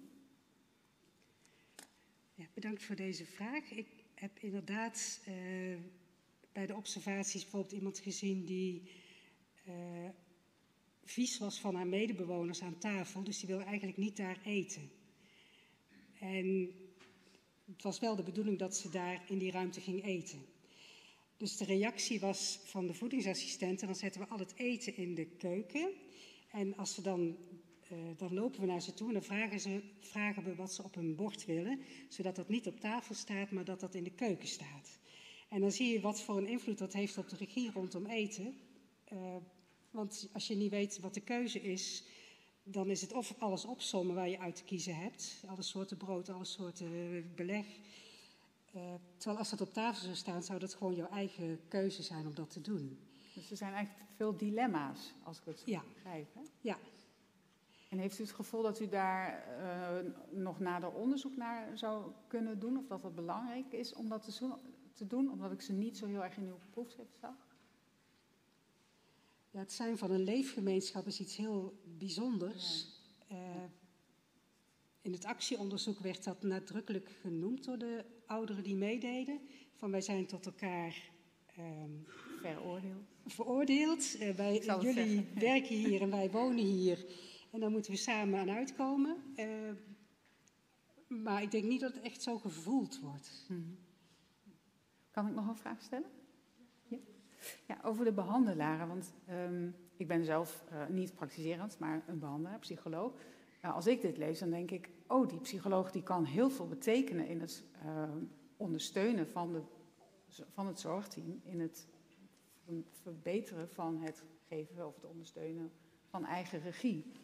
Speaker 2: Ja, bedankt voor deze vraag. Ik heb inderdaad uh, bij de observaties bijvoorbeeld iemand gezien die uh, vies was van haar medebewoners aan tafel, dus die wil eigenlijk niet daar eten. En het was wel de bedoeling dat ze daar in die ruimte ging eten. Dus de reactie was van de voedingsassistenten, dan zetten we al het eten in de keuken. En als we dan, uh, dan lopen we naar ze toe en dan vragen, ze, vragen we wat ze op hun bord willen, zodat dat niet op tafel staat, maar dat dat in de keuken staat. En dan zie je wat voor een invloed dat heeft op de regie rondom eten. Uh, want als je niet weet wat de keuze is, dan is het of alles opsommen waar je uit te kiezen hebt. Alle soorten brood, alle soorten beleg. Uh, terwijl als dat op tafel zou staan, zou dat gewoon jouw eigen keuze zijn om dat te doen.
Speaker 6: Dus er zijn eigenlijk veel dilemma's, als ik het zo
Speaker 2: ja.
Speaker 6: begrijp. Hè?
Speaker 2: Ja.
Speaker 6: En heeft u het gevoel dat u daar uh, nog nader onderzoek naar zou kunnen doen? Of dat het belangrijk is om dat te doen? Omdat ik ze niet zo heel erg in uw proefschrift zag.
Speaker 2: Ja, het zijn van een leefgemeenschap is iets heel bijzonders. Ja. Uh, in het actieonderzoek werd dat nadrukkelijk genoemd door de ouderen die meededen. Van wij zijn tot elkaar um,
Speaker 6: veroordeeld.
Speaker 2: veroordeeld. Uh, wij, jullie zeggen. werken hier en wij wonen hier. En daar moeten we samen aan uitkomen. Uh, maar ik denk niet dat het echt zo gevoeld wordt.
Speaker 6: Hmm. Kan ik nog een vraag stellen? Ja, ja over de behandelaren. Want um, ik ben zelf uh, niet praktiserend, maar een behandelaar, psycholoog. Nou, als ik dit lees, dan denk ik, oh, die psycholoog die kan heel veel betekenen in het uh, ondersteunen van, de, van het zorgteam, in het verbeteren van het geven of het ondersteunen van eigen regie.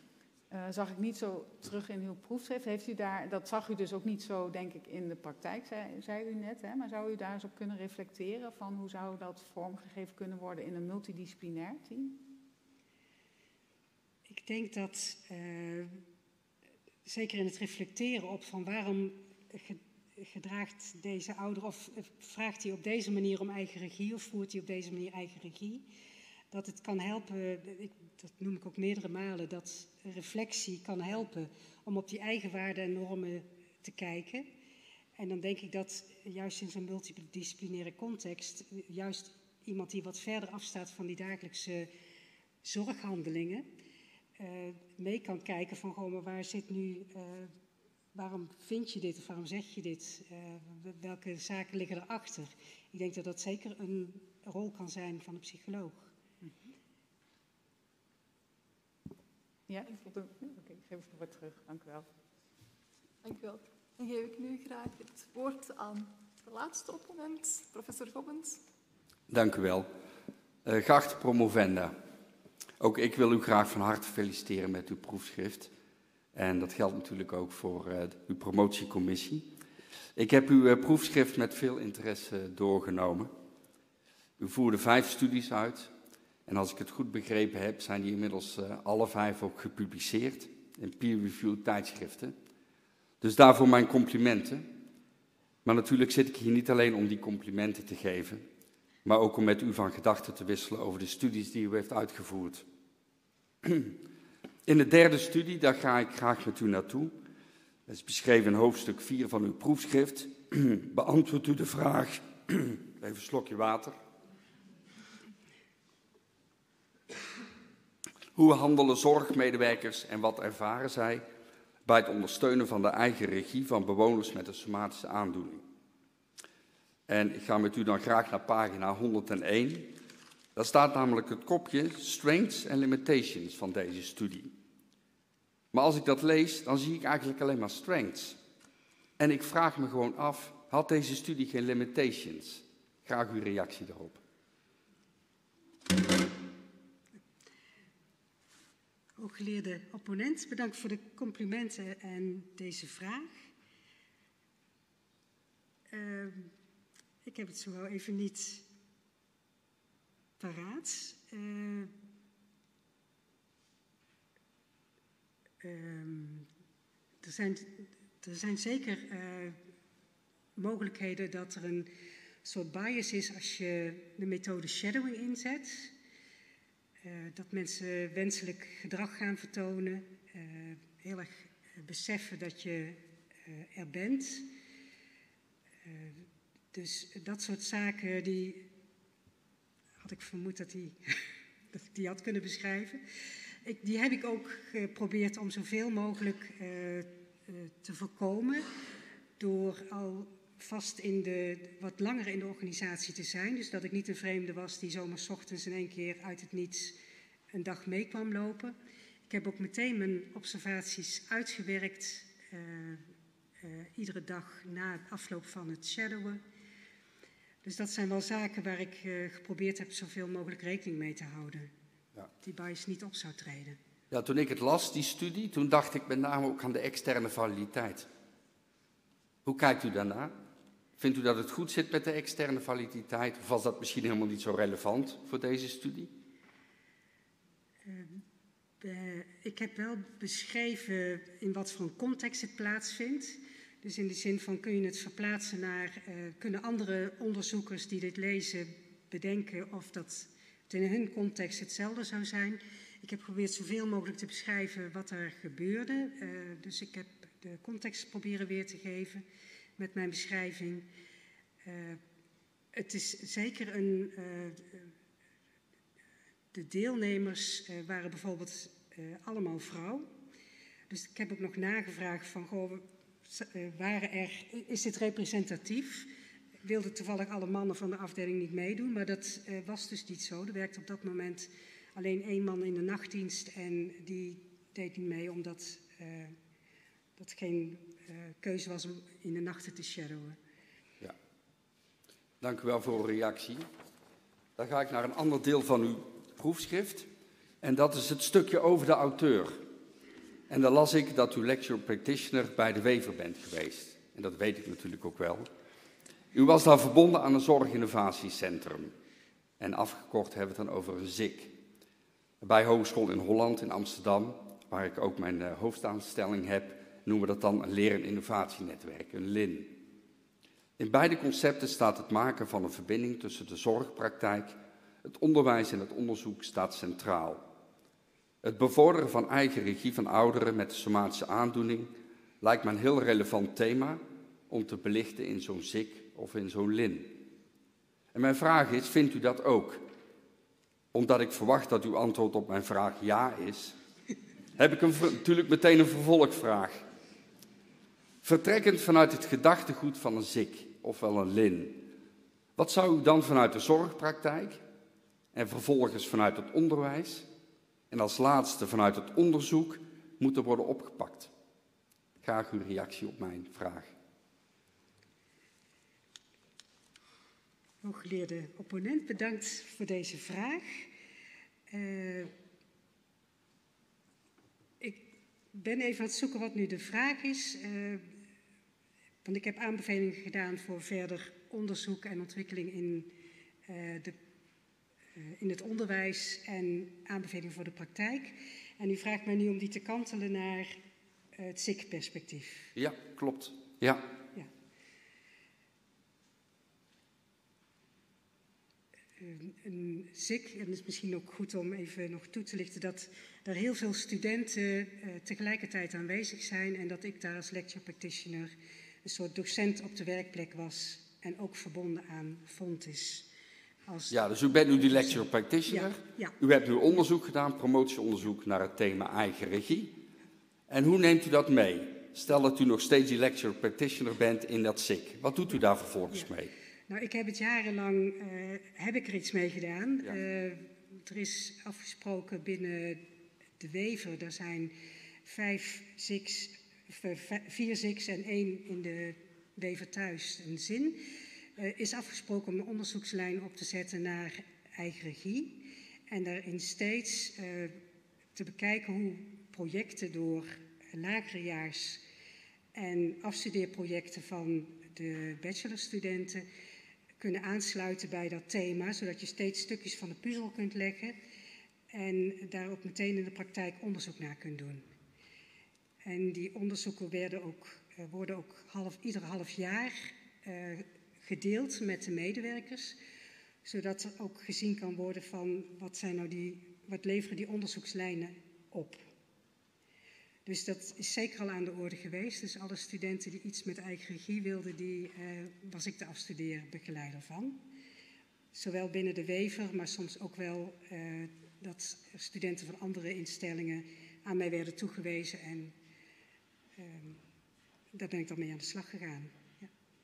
Speaker 6: Uh, zag ik niet zo terug in uw proefschrift. Heeft u daar, dat zag u dus ook niet zo, denk ik, in de praktijk, zei, zei u net. Hè? Maar zou u daar eens op kunnen reflecteren van hoe zou dat vormgegeven kunnen worden in een multidisciplinair team?
Speaker 2: Ik denk dat, uh, zeker in het reflecteren op van waarom gedraagt deze ouder of vraagt hij op deze manier om eigen regie of voert hij op deze manier eigen regie, dat het kan helpen, ik, dat noem ik ook meerdere malen, dat reflectie kan helpen om op die eigen waarden en normen te kijken. En dan denk ik dat juist in zo'n multidisciplinaire context, juist iemand die wat verder afstaat van die dagelijkse zorghandelingen, uh, mee kan kijken van gewoon, maar waar zit nu, uh, waarom vind je dit of waarom zeg je dit, uh, welke zaken liggen erachter. Ik denk dat dat zeker een rol kan zijn van een psycholoog.
Speaker 6: Ja, oké, okay, ik geef het woord terug. Dank u wel.
Speaker 1: Dank u wel. Dan geef ik nu graag het woord aan de laatste opponent, professor Gobbens.
Speaker 7: Dank u wel. Uh, geachte promovenda, ook ik wil u graag van harte feliciteren met uw proefschrift. En dat geldt natuurlijk ook voor uh, uw promotiecommissie. Ik heb uw uh, proefschrift met veel interesse doorgenomen. U voerde vijf studies uit. En als ik het goed begrepen heb, zijn die inmiddels uh, alle vijf ook gepubliceerd in peer-reviewed tijdschriften. Dus daarvoor mijn complimenten. Maar natuurlijk zit ik hier niet alleen om die complimenten te geven, maar ook om met u van gedachten te wisselen over de studies die u heeft uitgevoerd. In de derde studie, daar ga ik graag met u naartoe. Dat is beschreven in hoofdstuk vier van uw proefschrift. Beantwoordt u de vraag, even een slokje water. Hoe handelen zorgmedewerkers en wat ervaren zij bij het ondersteunen van de eigen regie van bewoners met een somatische aandoening? En ik ga met u dan graag naar pagina honderdéén. Daar staat namelijk het kopje Strengths and Limitations van deze studie. Maar als ik dat lees, dan zie ik eigenlijk alleen maar strengths. En ik vraag me gewoon af, had deze studie geen limitations? Graag uw reactie daarop.
Speaker 2: Hooggeleerde opponent, bedankt voor de complimenten en deze vraag. Uh, ik heb het zo wel even niet paraat. Uh, um, er, zijn, er zijn zeker uh, mogelijkheden dat er een soort bias is als je de methode shadowing inzet. Uh, dat mensen wenselijk gedrag gaan vertonen, uh, heel erg beseffen dat je uh, er bent. Uh, dus dat soort zaken, die had ik vermoed dat, die, dat ik die had kunnen beschrijven. Ik, die heb ik ook geprobeerd om zoveel mogelijk uh, uh, te voorkomen door al vast in de, wat langer in de organisatie te zijn. Dus dat ik niet een vreemde was die zomaar 's ochtends in één keer uit het niets een dag mee kwam lopen. Ik heb ook meteen mijn observaties uitgewerkt, uh, uh, iedere dag na het afloop van het shadowen. Dus dat zijn wel zaken waar ik uh, geprobeerd heb zoveel mogelijk rekening mee te houden. Ja. Die bias niet op zou treden.
Speaker 7: Ja, toen ik het las, die studie, toen dacht ik met name ook aan de externe validiteit. Hoe kijkt u daarnaar? Vindt u dat het goed zit met de externe validiteit? Of was dat misschien helemaal niet zo relevant voor deze studie?
Speaker 2: Uh, uh, ik heb wel beschreven in wat voor een context het plaatsvindt. Dus in de zin van, kun je het verplaatsen naar, uh, kunnen andere onderzoekers die dit lezen bedenken of dat het in hun context hetzelfde zou zijn. Ik heb geprobeerd zoveel mogelijk te beschrijven wat er gebeurde. Uh, dus ik heb de context proberen weer te geven met mijn beschrijving. Uh, het is zeker een... Uh, de deelnemers uh, waren bijvoorbeeld uh, allemaal vrouw. Dus ik heb ook nog nagevraagd van, goh, uh, waren er, is dit representatief? Wilden toevallig alle mannen van de afdeling niet meedoen, maar dat uh, was dus niet zo. Er werkte op dat moment alleen één man in de nachtdienst en die deed niet mee omdat uh, dat geen uh, keuze was om in de nachten te shadowen.
Speaker 7: Ja. Dank u wel voor uw reactie. Dan ga ik naar een ander deel van uw proefschrift. En dat is het stukje over de auteur. En dan las ik dat u lecture practitioner bij de Wever bent geweest. En dat weet ik natuurlijk ook wel. U was daar verbonden aan een zorginnovatiecentrum. En afgekort hebben we het dan over een Z I C. Bij Hogeschool in Holland in Amsterdam, waar ik ook mijn uh, hoofdaanstelling heb, noemen we dat dan een leer- en innovatienetwerk, een L I N. In beide concepten staat het maken van een verbinding tussen de zorgpraktijk, het onderwijs en het onderzoek staat centraal. Het bevorderen van eigen regie van ouderen met de somatische aandoening lijkt me een heel relevant thema om te belichten in zo'n Z I C of in zo'n L I N. En mijn vraag is, vindt u dat ook? Omdat ik verwacht dat uw antwoord op mijn vraag ja is, heb ik een, natuurlijk meteen een vervolgvraag. Vertrekkend vanuit het gedachtegoed van een Z I C, ofwel een L I N, wat zou u dan vanuit de zorgpraktijk en vervolgens vanuit het onderwijs en als laatste vanuit het onderzoek moeten worden opgepakt? Graag uw reactie op mijn vraag.
Speaker 2: Hooggeleerde opponent, bedankt voor deze vraag. Uh, ik ben even aan het zoeken wat nu de vraag is. Uh, want ik heb aanbevelingen gedaan voor verder onderzoek en ontwikkeling in, uh, de, uh, in het onderwijs en aanbevelingen voor de praktijk. En u vraagt mij nu om die te kantelen naar uh, het Z I C-perspectief.
Speaker 7: Ja, klopt. Ja.
Speaker 2: ja. Een Z I C, en het is misschien ook goed om even nog toe te lichten dat er heel veel studenten uh, tegelijkertijd aanwezig zijn en dat ik daar als lecture practitioner een soort docent op de werkplek was en ook verbonden aan Fontis. Als
Speaker 7: ja, dus u bent nu die lecture practitioner.
Speaker 2: Ja, ja.
Speaker 7: U hebt nu onderzoek gedaan, promotieonderzoek naar het thema eigen regie. En hoe neemt u dat mee? Stel dat u nog steeds die lecture practitioner bent in dat Z I C. Wat doet u daar vervolgens ja. mee?
Speaker 2: Nou, ik heb het jarenlang, uh, heb ik er iets mee gedaan.
Speaker 7: Ja.
Speaker 2: Uh, er is afgesproken binnen de Wever, er zijn vijf Z I C's, vier Z I C's en één in de Wever thuis, een zin. Uh, is afgesproken om een onderzoekslijn op te zetten naar eigen regie. En daarin steeds uh, te bekijken hoe projecten door lagerejaars en afstudeerprojecten van de bachelorstudenten kunnen aansluiten bij dat thema, zodat je steeds stukjes van de puzzel kunt leggen en daar ook meteen in de praktijk onderzoek naar kunt doen. En die onderzoeken werden ook, uh, worden ook half, ieder half jaar uh, gedeeld met de medewerkers, zodat er ook gezien kan worden van wat, zijn nou die, wat leveren die onderzoekslijnen op. Dus dat is zeker al aan de orde geweest. Dus alle studenten die iets met eigen regie wilden, die uh, was ik de afstudeerbegeleider van. Zowel binnen de Wever, maar soms ook wel uh, dat studenten van andere instellingen aan mij werden toegewezen. En uh, daar ben ik dan mee aan de slag gegaan. Ja.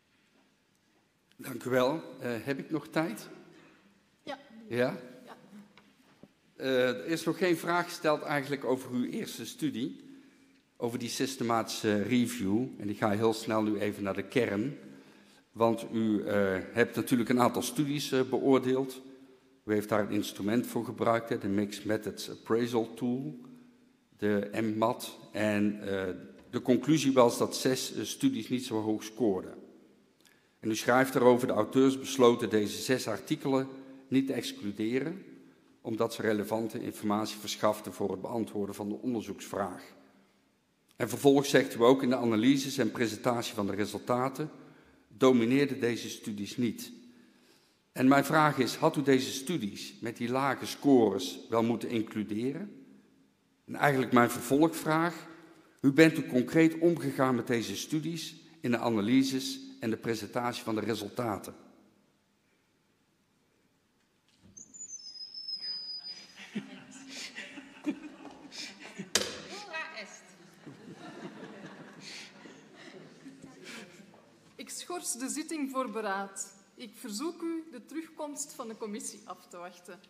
Speaker 7: Dank u wel. Uh, heb ik nog tijd?
Speaker 1: Ja.
Speaker 7: Ja?
Speaker 1: ja.
Speaker 7: Uh, er is nog geen vraag gesteld eigenlijk over uw eerste studie. Over die systematische review. En ik ga heel snel nu even naar de kern. Want u uh, hebt natuurlijk een aantal studies uh, beoordeeld. U heeft daar een instrument voor gebruikt, hè, de Mixed Methods Appraisal Tool, de M M A T. En uh, de conclusie was dat zes uh, studies niet zo hoog scoorden. En u schrijft erover, de auteurs besloten deze zes artikelen niet te excluderen, omdat ze relevante informatie verschaften voor het beantwoorden van de onderzoeksvraag. En vervolgens zegt u ook in de analyses en presentatie van de resultaten, domineerden deze studies niet. En mijn vraag is, had u deze studies met die lage scores wel moeten includeren? En eigenlijk mijn vervolgvraag, hoe bent u concreet omgegaan met deze studies in de analyses en de presentatie van de resultaten?
Speaker 1: Ik schors de zitting voor beraad. Ik verzoek u de terugkomst van de commissie af te wachten.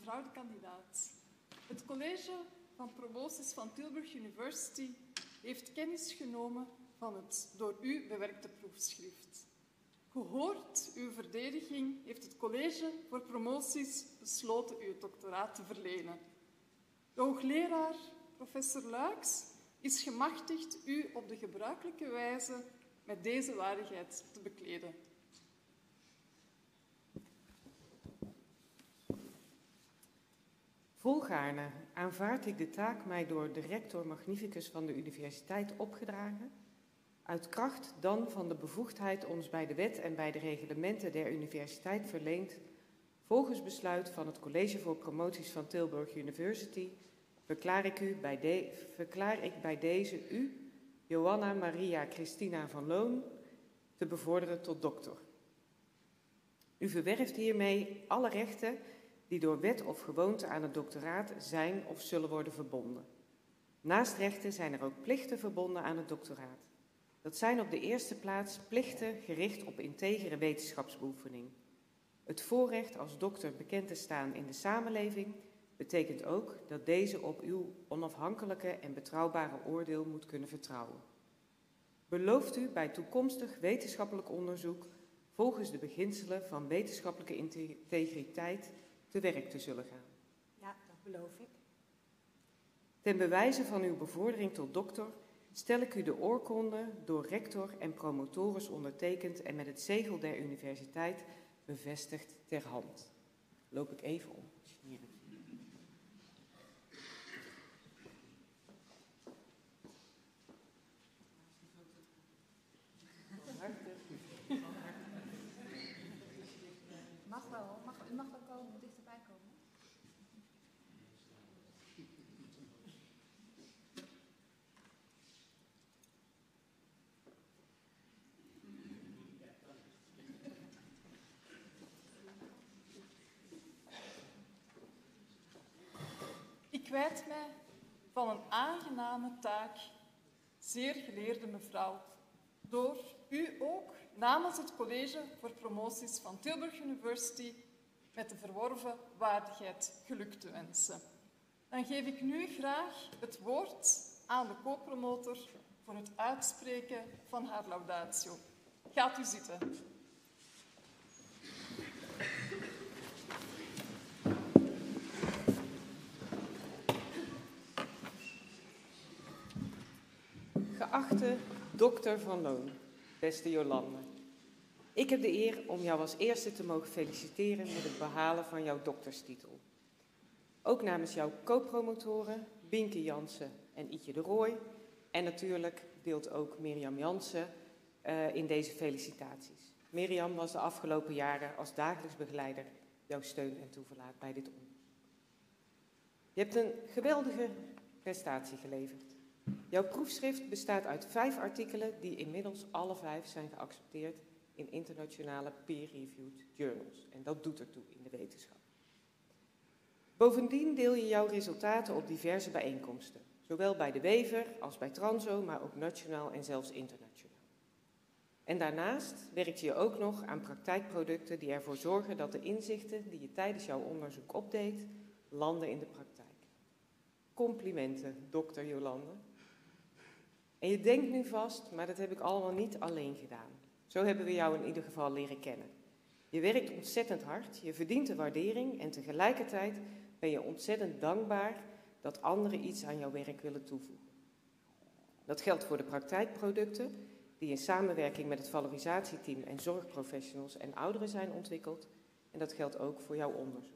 Speaker 1: Mevrouw de kandidaat, het college van promoties van Tilburg University heeft kennis genomen van het door u bewerkte proefschrift. Gehoord uw verdediging heeft het college voor promoties besloten u het doctoraat te verlenen. De hoogleraar, professor Luijks, is gemachtigd u op de gebruikelijke wijze met deze waardigheid te bekleden.
Speaker 8: Volgaarne aanvaard ik de taak mij door de rector magnificus van de universiteit opgedragen, uit kracht dan van de bevoegdheid ons bij de wet en bij de reglementen der universiteit verleend, volgens besluit van het College voor Promoties van Tilburg University, verklaar ik, u bij, de, verklaar ik bij deze u, Johanna Maria Christina van Loon, te bevorderen tot doctor. U verwerft hiermee alle rechten die door wet of gewoonte aan het doctoraat zijn of zullen worden verbonden. Naast rechten zijn er ook plichten verbonden aan het doctoraat. Dat zijn op de eerste plaats plichten gericht op integere wetenschapsbeoefening. Het voorrecht als dokter bekend te staan in de samenleving betekent ook dat deze op uw onafhankelijke en betrouwbare oordeel moet kunnen vertrouwen. Belooft u bij toekomstig wetenschappelijk onderzoek volgens de beginselen van wetenschappelijke integriteit te werk te zullen gaan?
Speaker 2: Ja, dat beloof ik.
Speaker 8: Ten bewijze van uw bevordering tot dokter stel ik u de oorkonde door rector en promotoris ondertekend en met het zegel der universiteit bevestigd ter hand. Loop ik even om.
Speaker 1: Mag wel, mag, u mag wel komen, dichterbij komen. Ik wijd mij van een aangename taak, zeer geleerde mevrouw, door u ook namens het College voor Promoties van Tilburg University met de verworven waardigheid geluk te wensen. Dan geef ik nu graag het woord aan de co-promotor voor het uitspreken van haar laudatio. Gaat u zitten.
Speaker 8: Geachte dokter Van Loon, beste Jolande. Ik heb de eer om jou als eerste te mogen feliciteren met het behalen van jouw dokterstitel. Ook namens jouw co-promotoren, Bienke Jansen en Ietje de Rooij. En natuurlijk deelt ook Mirjam Jansen uh, in deze felicitaties. Mirjam was de afgelopen jaren als dagelijks begeleider jouw steun en toeverlaat bij dit onderzoek. Je hebt een geweldige prestatie geleverd. Jouw proefschrift bestaat uit vijf artikelen die inmiddels alle vijf zijn geaccepteerd in internationale peer-reviewed journals. En dat doet ertoe in de wetenschap. Bovendien deel je jouw resultaten op diverse bijeenkomsten. Zowel bij de Wever als bij Transo, maar ook nationaal en zelfs internationaal. En daarnaast werkt je ook nog aan praktijkproducten die ervoor zorgen dat de inzichten die je tijdens jouw onderzoek opdeed, landen in de praktijk. Complimenten, dokter Jolande. En je denkt nu vast, maar dat heb ik allemaal niet alleen gedaan. Zo hebben we jou in ieder geval leren kennen. Je werkt ontzettend hard, je verdient de waardering en tegelijkertijd ben je ontzettend dankbaar dat anderen iets aan jouw werk willen toevoegen. Dat geldt voor de praktijkproducten die in samenwerking met het valorisatieteam en zorgprofessionals en ouderen zijn ontwikkeld. En dat geldt ook voor jouw onderzoek.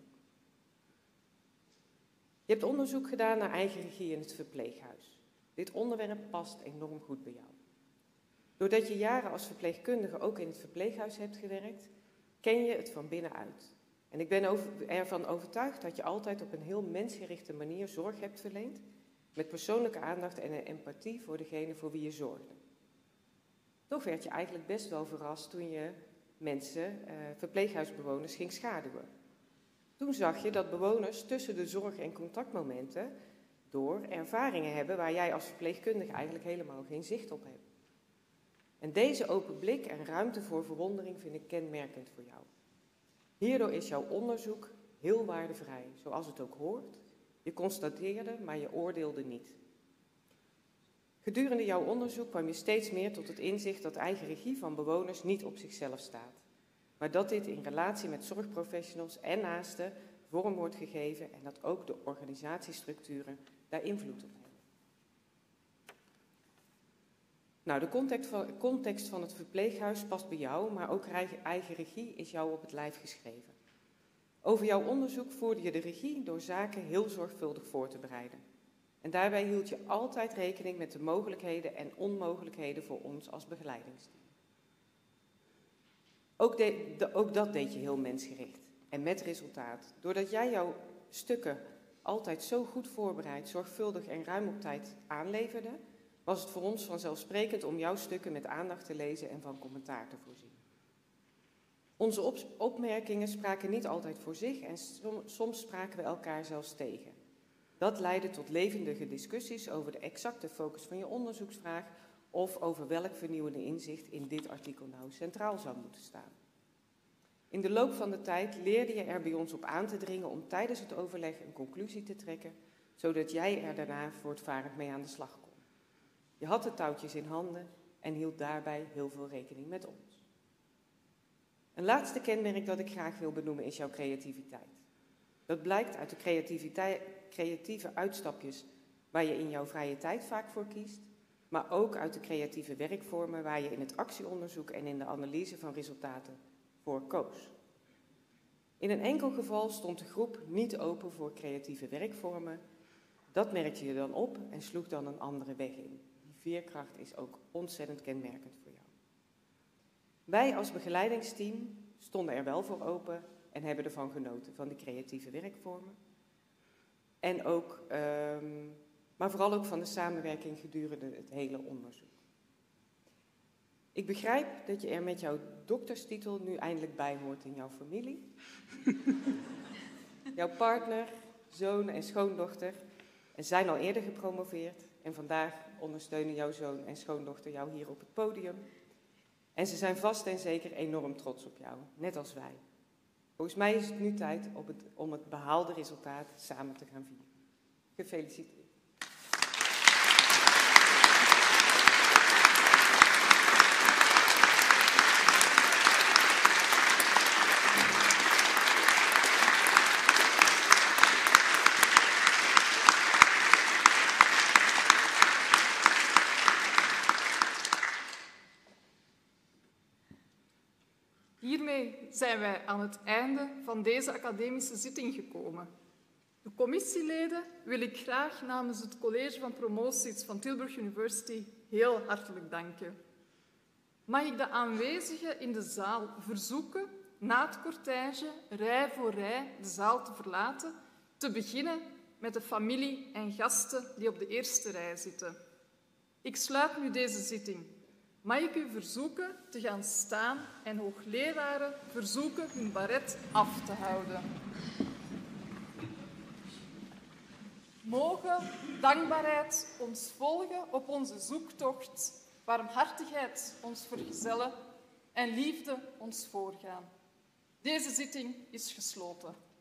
Speaker 8: Je hebt onderzoek gedaan naar eigen regie in het verpleeghuis. Dit onderwerp past enorm goed bij jou. Doordat je jaren als verpleegkundige ook in het verpleeghuis hebt gewerkt, ken je het van binnenuit. En ik ben over, ervan overtuigd dat je altijd op een heel mensgerichte manier zorg hebt verleend, met persoonlijke aandacht en een empathie voor degene voor wie je zorgde. Toch werd je eigenlijk best wel verrast toen je mensen, eh, verpleeghuisbewoners, ging schaduwen. Toen zag je dat bewoners tussen de zorg- en contactmomenten door ervaringen hebben waar jij als verpleegkundige eigenlijk helemaal geen zicht op hebt. En deze open blik en ruimte voor verwondering vind ik kenmerkend voor jou. Hierdoor is jouw onderzoek heel waardevrij, zoals het ook hoort. Je constateerde, maar je oordeelde niet. Gedurende jouw onderzoek kwam je steeds meer tot het inzicht dat eigen regie van bewoners niet op zichzelf staat, maar dat dit in relatie met zorgprofessionals en naasten vorm wordt gegeven en dat ook de organisatiestructuren daar invloed op hebben. Nou, de context van, context van het verpleeghuis past bij jou, maar ook eigen regie is jou op het lijf geschreven. Over jouw onderzoek voerde je de regie door zaken heel zorgvuldig voor te bereiden. En daarbij hield je altijd rekening met de mogelijkheden en onmogelijkheden voor ons als begeleidingsteam. Ook, de, de, ook dat deed je heel mensgericht en met resultaat. Doordat jij jouw stukken altijd zo goed voorbereid, zorgvuldig en ruim op tijd aanleverde, was het voor ons vanzelfsprekend om jouw stukken met aandacht te lezen en van commentaar te voorzien. Onze op- opmerkingen spraken niet altijd voor zich en som, soms spraken we elkaar zelfs tegen. Dat leidde tot levendige discussies over de exacte focus van je onderzoeksvraag of over welk vernieuwende inzicht in dit artikel nou centraal zou moeten staan. In de loop van de tijd leerde je er bij ons op aan te dringen om tijdens het overleg een conclusie te trekken, zodat jij er daarna voortvarend mee aan de slag kon. Je had de touwtjes in handen en hield daarbij heel veel rekening met ons. Een laatste kenmerk dat ik graag wil benoemen is jouw creativiteit. Dat blijkt uit de creativiteit, creatieve uitstapjes waar je in jouw vrije tijd vaak voor kiest, maar ook uit de creatieve werkvormen waar je in het actieonderzoek en in de analyse van resultaten voor koos. In een enkel geval stond de groep niet open voor creatieve werkvormen. Dat merkte je dan op en sloeg dan een andere weg in. Die veerkracht is ook ontzettend kenmerkend voor jou. Wij als begeleidingsteam stonden er wel voor open en hebben ervan genoten, van de creatieve werkvormen. En ook, um, maar vooral ook van de samenwerking gedurende het hele onderzoek. Ik begrijp dat je er met jouw dokterstitel nu eindelijk bij hoort in jouw familie. Jouw partner, zoon en schoondochter zijn al eerder gepromoveerd en vandaag ondersteunen jouw zoon en schoondochter jou hier op het podium. En ze zijn vast en zeker enorm trots op jou, net als wij. Volgens mij is het nu tijd op het, om het behaalde resultaat samen te gaan vieren. Gefeliciteerd.
Speaker 1: Hiermee zijn wij aan het einde van deze academische zitting gekomen. De commissieleden wil ik graag namens het College van Promoties van Tilburg University heel hartelijk danken. Mag ik de aanwezigen in de zaal verzoeken na het cortège rij voor rij de zaal te verlaten, te beginnen met de familie en gasten die op de eerste rij zitten. Ik sluit nu deze zitting. Mag ik u verzoeken te gaan staan en hoogleraren verzoeken hun baret af te houden. Mogen dankbaarheid ons volgen op onze zoektocht, barmhartigheid ons vergezellen en liefde ons voorgaan. Deze zitting is gesloten.